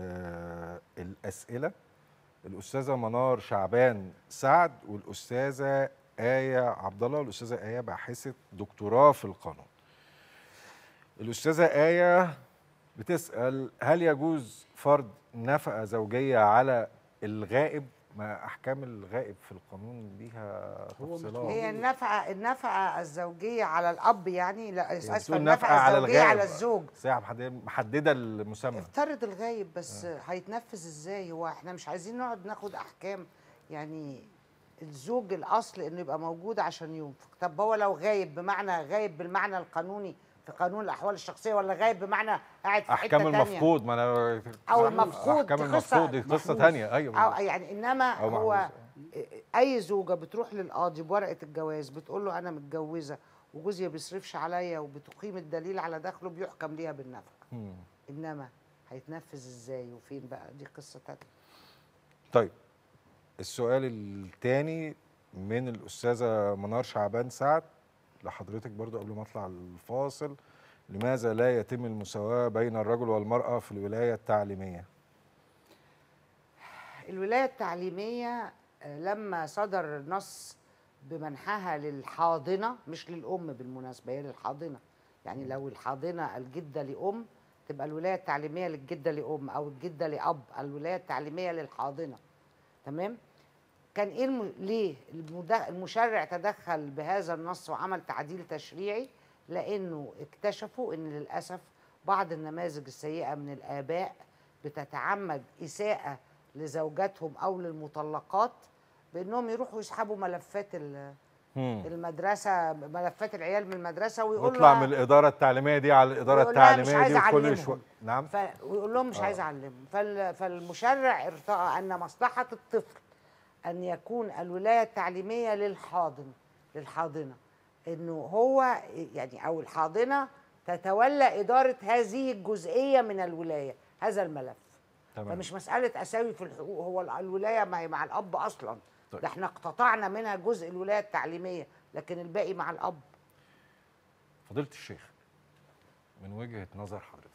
الأسئلة، الأستاذة منار شعبان سعد والأستاذة آية عبد الله، والأستاذة آية باحثة دكتوراه في القانون. الأستاذة آية بتسأل هل يجوز فرض نفقة زوجية على الغائب؟ ما أحكام الغائب في القانون ليها تفصيلات. هي النفقة الزوجية على الأب يعني، لا اسفة، النفقة الزوجية على الزوج. ساعة محددة المسمى. افترض الغايب بس هيتنفذ ازاي؟ هو احنا مش عايزين نقعد ناخد أحكام يعني. الزوج الأصل إنه يبقى موجود عشان ينفق. طب هو لو غايب بمعنى غايب بالمعنى القانوني في قانون الأحوال الشخصية، ولا غايب بمعنى قاعد في حتة تانية؟ أحكام المفقود، ما أنا أو المفقود أحكام المفقود دي قصة تانية. أيوة أو يعني إنما هو أي زوجة بتروح للقاضي بورقة الجواز بتقول له أنا متجوزة وجوزي ما بيصرفش عليا وبتقيم الدليل على دخله بيحكم ليها بالنفقة. إنما هيتنفذ إزاي وفين بقى؟ دي قصة تانية. طيب السؤال الثاني من الأستاذة منار شعبان سعد لحضرتك برضو قبل ما أطلع الفاصل. لماذا لا يتم المساواة بين الرجل والمرأة في الولاية التعليمية؟ الولاية التعليمية لما صدر نص بمنحها للحاضنة مش للأم بالمناسبة، هي للحاضنة. يعني لو الحاضنة الجدة لأم تبقى الولاية التعليمية للجدة لأم، أو الجدة لأب، الولاية التعليمية للحاضنة. تمام؟ كان إيه ليه المشرع تدخل بهذا النص وعمل تعديل تشريعي؟ لأنه اكتشفوا إن للأسف بعض النماذج السيئة من الآباء بتتعمد إساءة لزوجاتهم او للمطلقات بانهم يروحوا يسحبوا ملفات المدرسه، ملفات العيال من المدرسه، ويقول ويطلع من الاداره التعليميه دي على الاداره التعليميه دي وكل شويه. نعم. ويقول لهم مش عايز اعلمهم. فالمشرع ارتأى ان مصلحه الطفل ان يكون الولايه التعليميه للحاضنه، انه هو يعني او الحاضنه تتولى اداره هذه الجزئيه من الولايه، هذا الملف. تمام. فمش مساله اساوي في الحقوق، هو الولايه مع الاب اصلا. طيب. ده احنا اقتطعنا منها جزء الولايه التعليميه، لكن الباقي مع الاب. فضيله الشيخ، من وجهه نظر حضرتك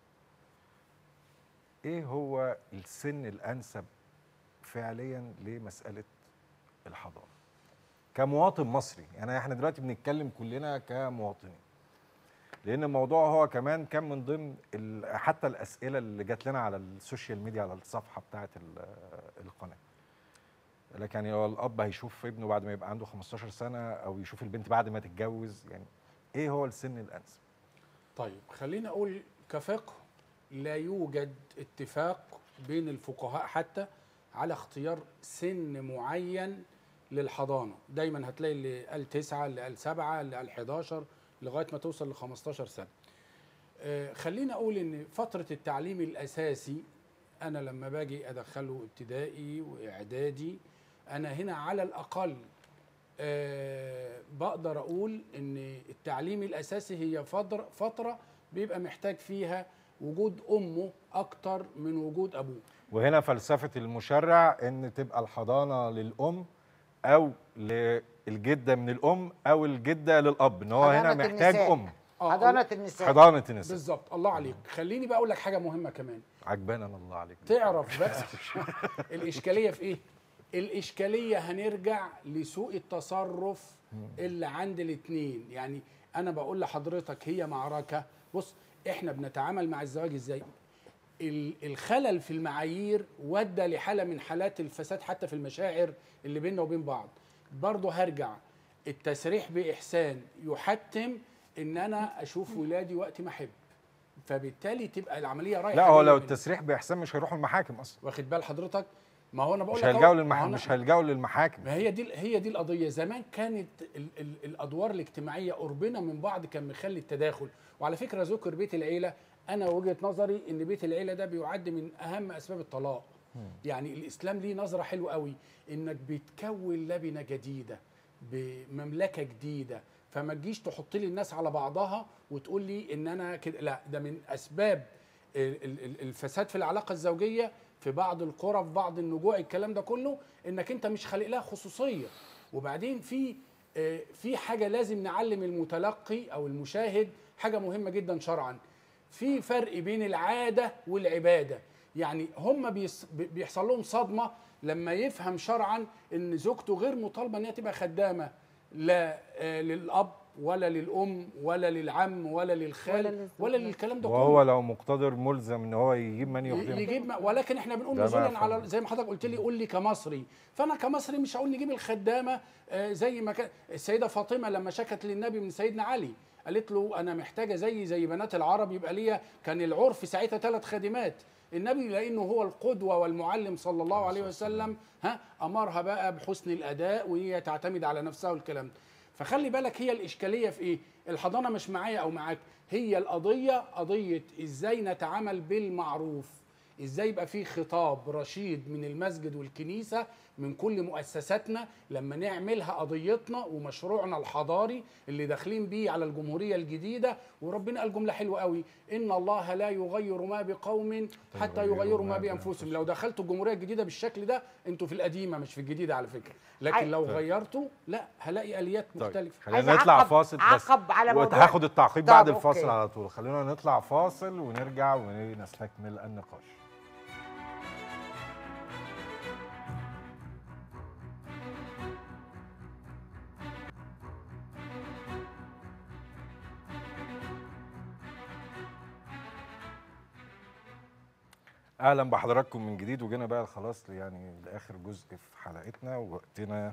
ايه هو السن الانسب فعليا لمساله الحضانه كمواطن مصري؟ يعني احنا دلوقتي بنتكلم كلنا كمواطنين، لان الموضوع هو كمان كان من ضمن حتى الاسئله اللي جات لنا على السوشيال ميديا على الصفحه بتاعه القناه. لكن يعني هو الاب هيشوف ابنه بعد ما يبقى عنده 15 سنه او يشوف البنت بعد ما تتجوز، يعني ايه هو السن الانسب؟ طيب خلينا اقول كفقه لا يوجد اتفاق بين الفقهاء حتى على اختيار سن معين للحضانه. دايما هتلاقي اللي قال 9، اللي قال 7، اللي قال 11، لغايه ما توصل ل 15 سنه. خلينا اقول ان فتره التعليم الاساسي انا لما باجي ادخله ابتدائي واعدادي، انا هنا على الاقل بقدر اقول ان التعليم الاساسي هي فتره بيبقى محتاج فيها وجود امه اكتر من وجود ابوه. وهنا فلسفه المشرع ان تبقى الحضانه للام او للجده من الام او الجده للاب، ان هو هنا محتاج ام. حضانه النساء. حضانه النساء بالظبط. الله عليك. خليني بقى اقول لك حاجه مهمه كمان. عجبان انا الله عليك. تعرف بس الاشكاليه في ايه؟ الاشكاليه هنرجع لسوء التصرف اللي عند الاثنين. يعني انا بقول لحضرتك هي معركه. بص احنا بنتعامل مع الزواج ازاي؟ الخلل في المعايير ودى لحاله من حالات الفساد حتى في المشاعر اللي بيننا وبين بعض. برضه هرجع، التسريح باحسان يحتم ان انا اشوف ولادي وقت ما احب، فبالتالي تبقى العمليه رايحه. لا هو لو التسريح باحسان مش هيروحوا المحاكم اصلا. واخد بال حضرتك؟ ما هو انا بقول لك مش هيلجأوا للمحاكم. ما هي دي القضيه. زمان كانت الادوار الاجتماعيه قربنا من بعض كان مخلي التداخل. وعلى فكره ذكر بيت العيله، انا وجهه نظري ان بيت العيله ده بيعد من اهم اسباب الطلاق. يعني الاسلام ليه نظره حلوه قوي، انك بتكون لبنه جديده بمملكه جديده، فما تجيش تحط لي الناس على بعضها وتقول لي ان انا كده. لا، ده من اسباب الفساد في العلاقه الزوجيه في بعض القرى، في بعض النجوع، الكلام ده كله انك انت مش خالق لها خصوصيه. وبعدين في حاجه لازم نعلم المتلقي او المشاهد، حاجه مهمه جدا شرعا. في فرق بين العاده والعباده. يعني هم بيحصل لهم صدمه لما يفهم شرعا ان زوجته غير مطالبه ان هي تبقى خدامه لا للاب ولا للام ولا للعم ولا للخال ولا للكلام ده كله. وهو لو مقتدر ملزم ان هو يجيب من يخدمه. ولكن احنا بنقول نزولا على زي ما حضرتك قلت لي، قول لي كمصري. فانا كمصري مش هقول نجيب الخدامه زي ما كان السيده فاطمه لما شكت للنبي من سيدنا علي، قالت له انا محتاجه زي بنات العرب يبقى ليا. كان العرف ساعتها 3 خادمات. النبي لانه هو القدوه والمعلم صلى الله عليه وسلم امرها بقى بحسن الاداء وهي تعتمد على نفسها والكلام ده. فخلي بالك هي الاشكاليه في ايه؟ الحضانه مش معايا او معاك، هي القضيه قضيه ازاي نتعامل بالمعروف، ازاي يبقى في خطاب رشيد من المسجد والكنيسه من كل مؤسساتنا لما نعملها قضيتنا ومشروعنا الحضاري اللي داخلين بيه على الجمهوريه الجديده. وربنا قال جمله حلوه قوي، ان الله لا يغير ما بقوم حتى يغيروا ما بانفسهم. لو دخلتوا الجمهوريه الجديده بالشكل ده انتوا في القديمه مش في الجديده على فكره، لكن لو غيروا لا هلاقي اليات مختلفه. خلينا نطلع فاصل بس وهاخد التعقيب بعد الفاصل على طول. خلينا نطلع فاصل ونرجع ونستكمل النقاش. اهلا بحضراتكم من جديد، وجينا بقى خلاص يعني لاخر جزء في حلقتنا ووقتنا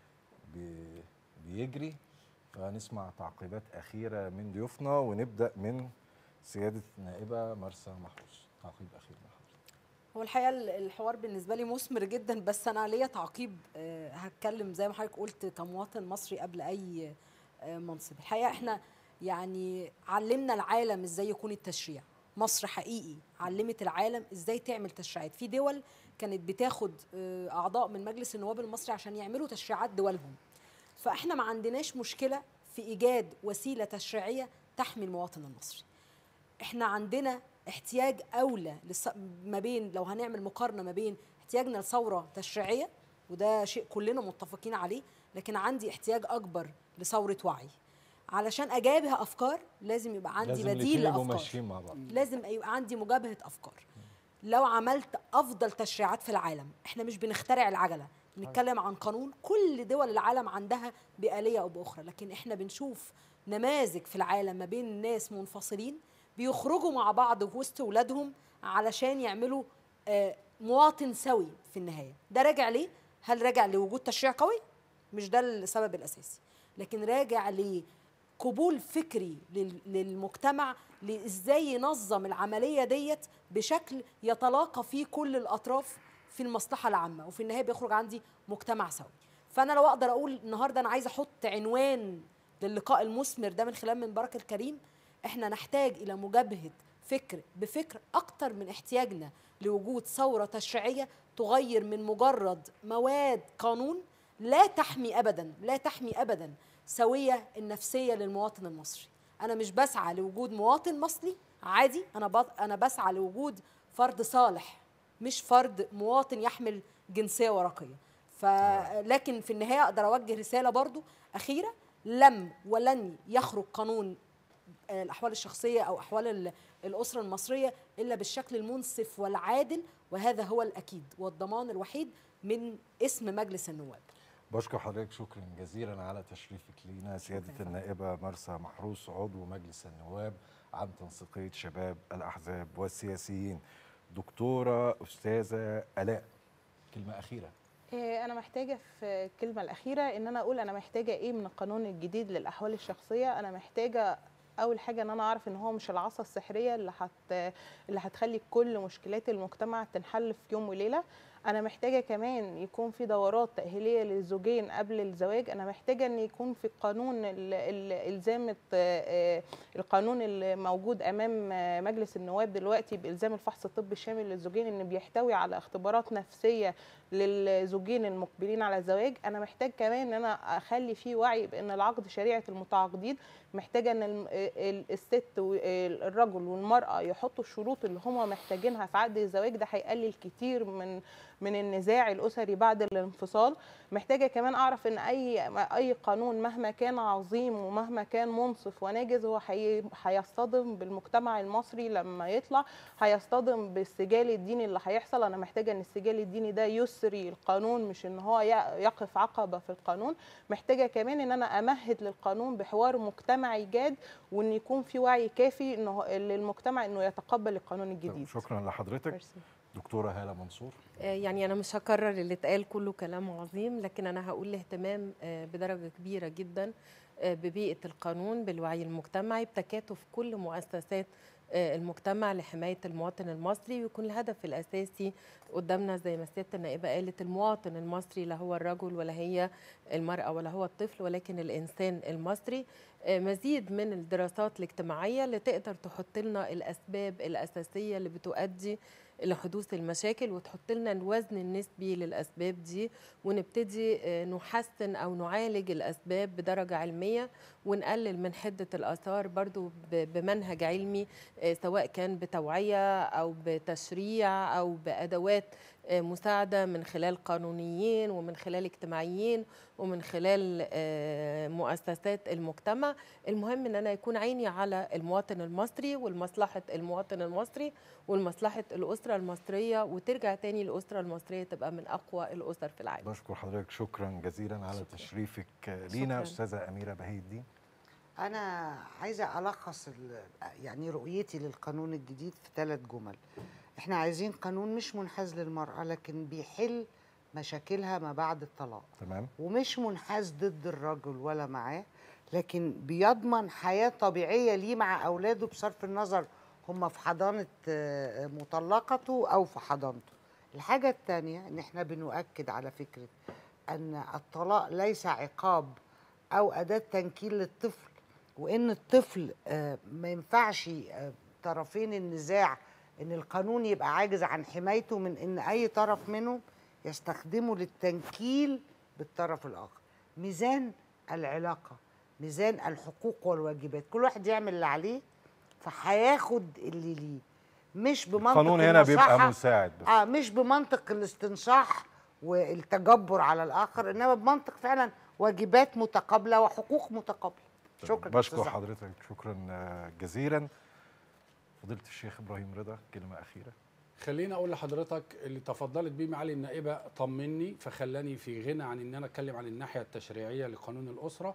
بيجري، فهنسمع تعقيبات اخيره من ضيوفنا ونبدا من سياده النائبه مرسى محروس. تعقيب اخير من حضرتك. هو الحقيقه الحوار بالنسبه لي مثمر جدا، بس انا ليا تعقيب. هتكلم زي ما حضرتك قلت كمواطن مصري قبل اي منصب. الحقيقه احنا يعني علمنا العالم ازاي يكون التشريع. مصر حقيقي علمت العالم ازاي تعمل تشريعات. في دول كانت بتاخد اعضاء من مجلس النواب المصري عشان يعملوا تشريعات دولهم. فاحنا ما عندناش مشكله في ايجاد وسيله تشريعيه تحمي المواطن المصري. احنا عندنا احتياج اولى ما بين، لو هنعمل مقارنه ما بين احتياجنا لثوره تشريعيه، وده شيء كلنا متفقين عليه، لكن عندي احتياج اكبر لثوره وعي. علشان اجابه افكار لازم يبقى عندي بديل لافكار، مع بعض. لازم يبقى عندي مجابهه افكار. لو عملت افضل تشريعات في العالم، احنا مش بنخترع العجله، بنتكلم عن قانون كل دول العالم عندها بآلية او باخرى، لكن احنا بنشوف نماذج في العالم ما بين ناس منفصلين بيخرجوا مع بعض في وسط ولادهم علشان يعملوا مواطن سوي في النهايه. ده راجع ليه؟ هل راجع لوجود تشريع قوي؟ مش ده السبب الاساسي، لكن راجع لقبول فكري للمجتمع ازاي ينظم العمليه ديت بشكل يتلاقى فيه كل الاطراف في المصلحه العامه، وفي النهايه بيخرج عندي مجتمع سوي. فانا لو اقدر اقول النهارده انا عايزه احط عنوان للقاء المثمر ده من خلال منبرك الكريم، احنا نحتاج الى مجابهه فكر بفكر اكتر من احتياجنا لوجود ثوره تشريعيه تغير من مجرد مواد قانون لا تحمي ابدا سويه النفسيه للمواطن المصري. انا مش بسعى لوجود مواطن مصري عادي، انا بسعى لوجود فرد صالح، مش فرد مواطن يحمل جنسيه ورقيه. لكن في النهايه اقدر اوجه رساله برضو اخيره: لم ولن يخرج قانون الأحوال الشخصية أو أحوال الأسرة المصرية إلا بالشكل المنصف والعادل، وهذا هو الأكيد والضمان الوحيد من اسم مجلس النواب. بشكر حضرتك شكرا جزيلا على تشريفك لينا سيادة النائبة مرسى محروس، عضو مجلس النواب عن تنسيقية شباب الأحزاب والسياسيين. دكتورة أستاذة آلاء، كلمة أخيرة. أنا محتاجة في الكلمة الأخيرة إن أنا أقول أنا محتاجة إيه من القانون الجديد للأحوال الشخصية. أنا محتاجة أول حاجة إن أنا أعرف إن هو مش العصا السحرية اللي هتخلي كل مشكلات المجتمع تنحل في يوم وليلة. أنا محتاجة كمان يكون في دورات تأهيلية للزوجين قبل الزواج. أنا محتاجة إن يكون في قانون الإلزام، القانون اللي موجود أمام مجلس النواب دلوقتي بإلزام الفحص الطبي الشامل للزوجين، إن بيحتوي على اختبارات نفسية للزوجين المقبلين على الزواج. أنا محتاج كمان إن أنا أخلي فيه وعي بأن العقد شريعة المتعاقدين. محتاجة إن الست والرجل والمرأة يحطوا الشروط اللي هم محتاجينها في عقد الزواج. ده هيقلل كتير من النزاع الأسري بعد الانفصال. محتاجة كمان أعرف إن أي قانون مهما كان عظيم ومهما كان منصف وناجز هو هيصطدم بالمجتمع المصري لما يطلع، هيصطدم بالسجال الديني اللي هيحصل. أنا محتاجة إن السجال الديني ده يسري القانون، مش إن هو يقف عقبة في القانون. محتاجة كمان إن أنا أمهد للقانون بحوار مجتمعي جاد، وإن يكون في وعي كافي للمجتمع إنه يتقبل القانون الجديد. شكرا لحضرتك. مرسي. دكتورة هالة منصور. يعني أنا مش هكرر اللي اتقال، كله كلام عظيم، لكن أنا هقول الاهتمام بدرجة كبيرة جدا ببيئة القانون، بالوعي المجتمعي، بتكاتف كل مؤسسات المجتمع لحماية المواطن المصري، ويكون الهدف الأساسي قدامنا زي ما سيادة النائبة قالت المواطن المصري، لا هو الرجل ولا هي المرأة ولا هو الطفل، ولكن الإنسان المصري. مزيد من الدراسات الاجتماعية اللي تقدر تحط لنا الأسباب الأساسية اللي بتؤدي لحدوث المشاكل، وتحط لنا الوزن النسبي للأسباب دي، ونبتدي نحسن أو نعالج الأسباب بدرجة علمية، ونقلل من حدة الآثار برضو بمنهج علمي، سواء كان بتوعية أو بتشريع أو بأدوات مساعدة من خلال قانونيين ومن خلال اجتماعيين ومن خلال مؤسسات المجتمع. المهم ان انا يكون عيني على المواطن المصري والمصلحة المواطن المصري والمصلحة الأسرة المصرية، وترجع تاني الأسرة المصرية تبقى من أقوى الأسر في العالم. بشكر حضرتك شكرا جزيلا على تشريفك لينا. أستاذة أميرة بهي الدين. أنا عايزة ألخص يعني رؤيتي للقانون الجديد في 3 جمل. احنا عايزين قانون مش منحاز للمرأة، لكن بيحل مشاكلها ما بعد الطلاق. تمام. ومش منحاز ضد الرجل ولا معاه، لكن بيضمن حياة طبيعية ليه مع أولاده بصرف النظر هم في حضانة مطلقته أو في حضانته. الحاجة الثانية إن إحنا بنؤكد على فكرة أن الطلاق ليس عقاب أو أداة تنكيل للطفل، وإن الطفل ما ينفعش طرفين النزاع إن القانون يبقى عاجز عن حمايته من إن أي طرف منهم يستخدمه للتنكيل بالطرف الآخر. ميزان العلاقة، ميزان الحقوق والواجبات، كل واحد يعمل اللي عليه فهياخد اللي ليه، مش بمنطق القانون هنا بيبقى مساعد بس. مش بمنطق الاستنصاح والتجبر على الآخر، إنما بمنطق فعلا واجبات متقابلة وحقوق متقابلة. شكرا. بشكر حضرتك شكرا جزيلا. فضيلة الشيخ إبراهيم رضا، كلمة أخيرة. خليني اقول لحضرتك اللي تفضلت بيه معالي النائبه طمني، فخلاني في غنى عن ان انا اتكلم عن الناحيه التشريعيه لقانون الاسره،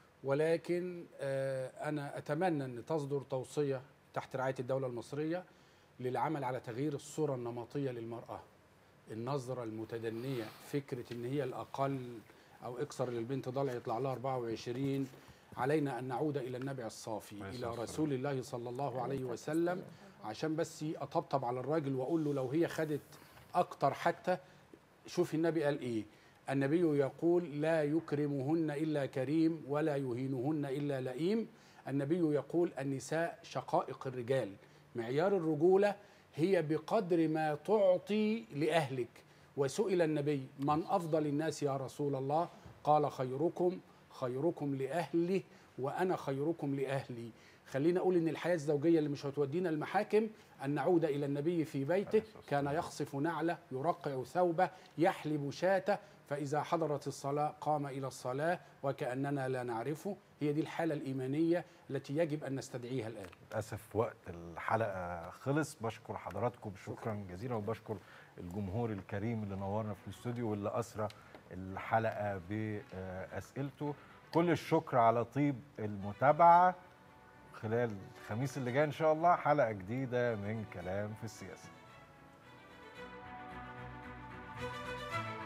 ولكن انا اتمنى ان تصدر توصيه تحت رعايه الدوله المصريه للعمل على تغيير الصوره النمطيه للمراه، النظره المتدنيه، فكره ان هي الاقل او اكثر للبنت ضلع يطلع لها 24. علينا ان نعود الى النبي الصافي، الى رسول الله صلى الله عليه وسلم، عشان بس اطبطب على الراجل واقول له لو هي خدت اكتر حتى. شوف النبي قال ايه؟ النبي يقول لا يكرمهن الا كريم ولا يهينهن الا لئيم. النبي يقول النساء شقائق الرجال، معيار الرجوله هي بقدر ما تعطي لاهلك. وسئل النبي من افضل الناس يا رسول الله؟ قال خيركم لاهله وانا خيركم لاهلي. خلينا اقول ان الحياه الزوجيه اللي مش هتودينا المحاكم ان نعود الى النبي في بيته، كان يخصف نعله، يرقع ثوبه، يحلب شاته، فاذا حضرت الصلاه قام الى الصلاه وكاننا لا نعرفه. هي دي الحاله الايمانيه التي يجب ان نستدعيها الان. للاسف وقت الحلقه خلص. بشكر حضراتكم شكرا جزيلا، وبشكر الجمهور الكريم اللي نورنا في الاستوديو واللي اسرى الحلقه باسئلته. كل الشكر على طيب المتابعه. خلال الخميس اللي جاي ان شاء الله حلقه جديده من كلام في السياسه.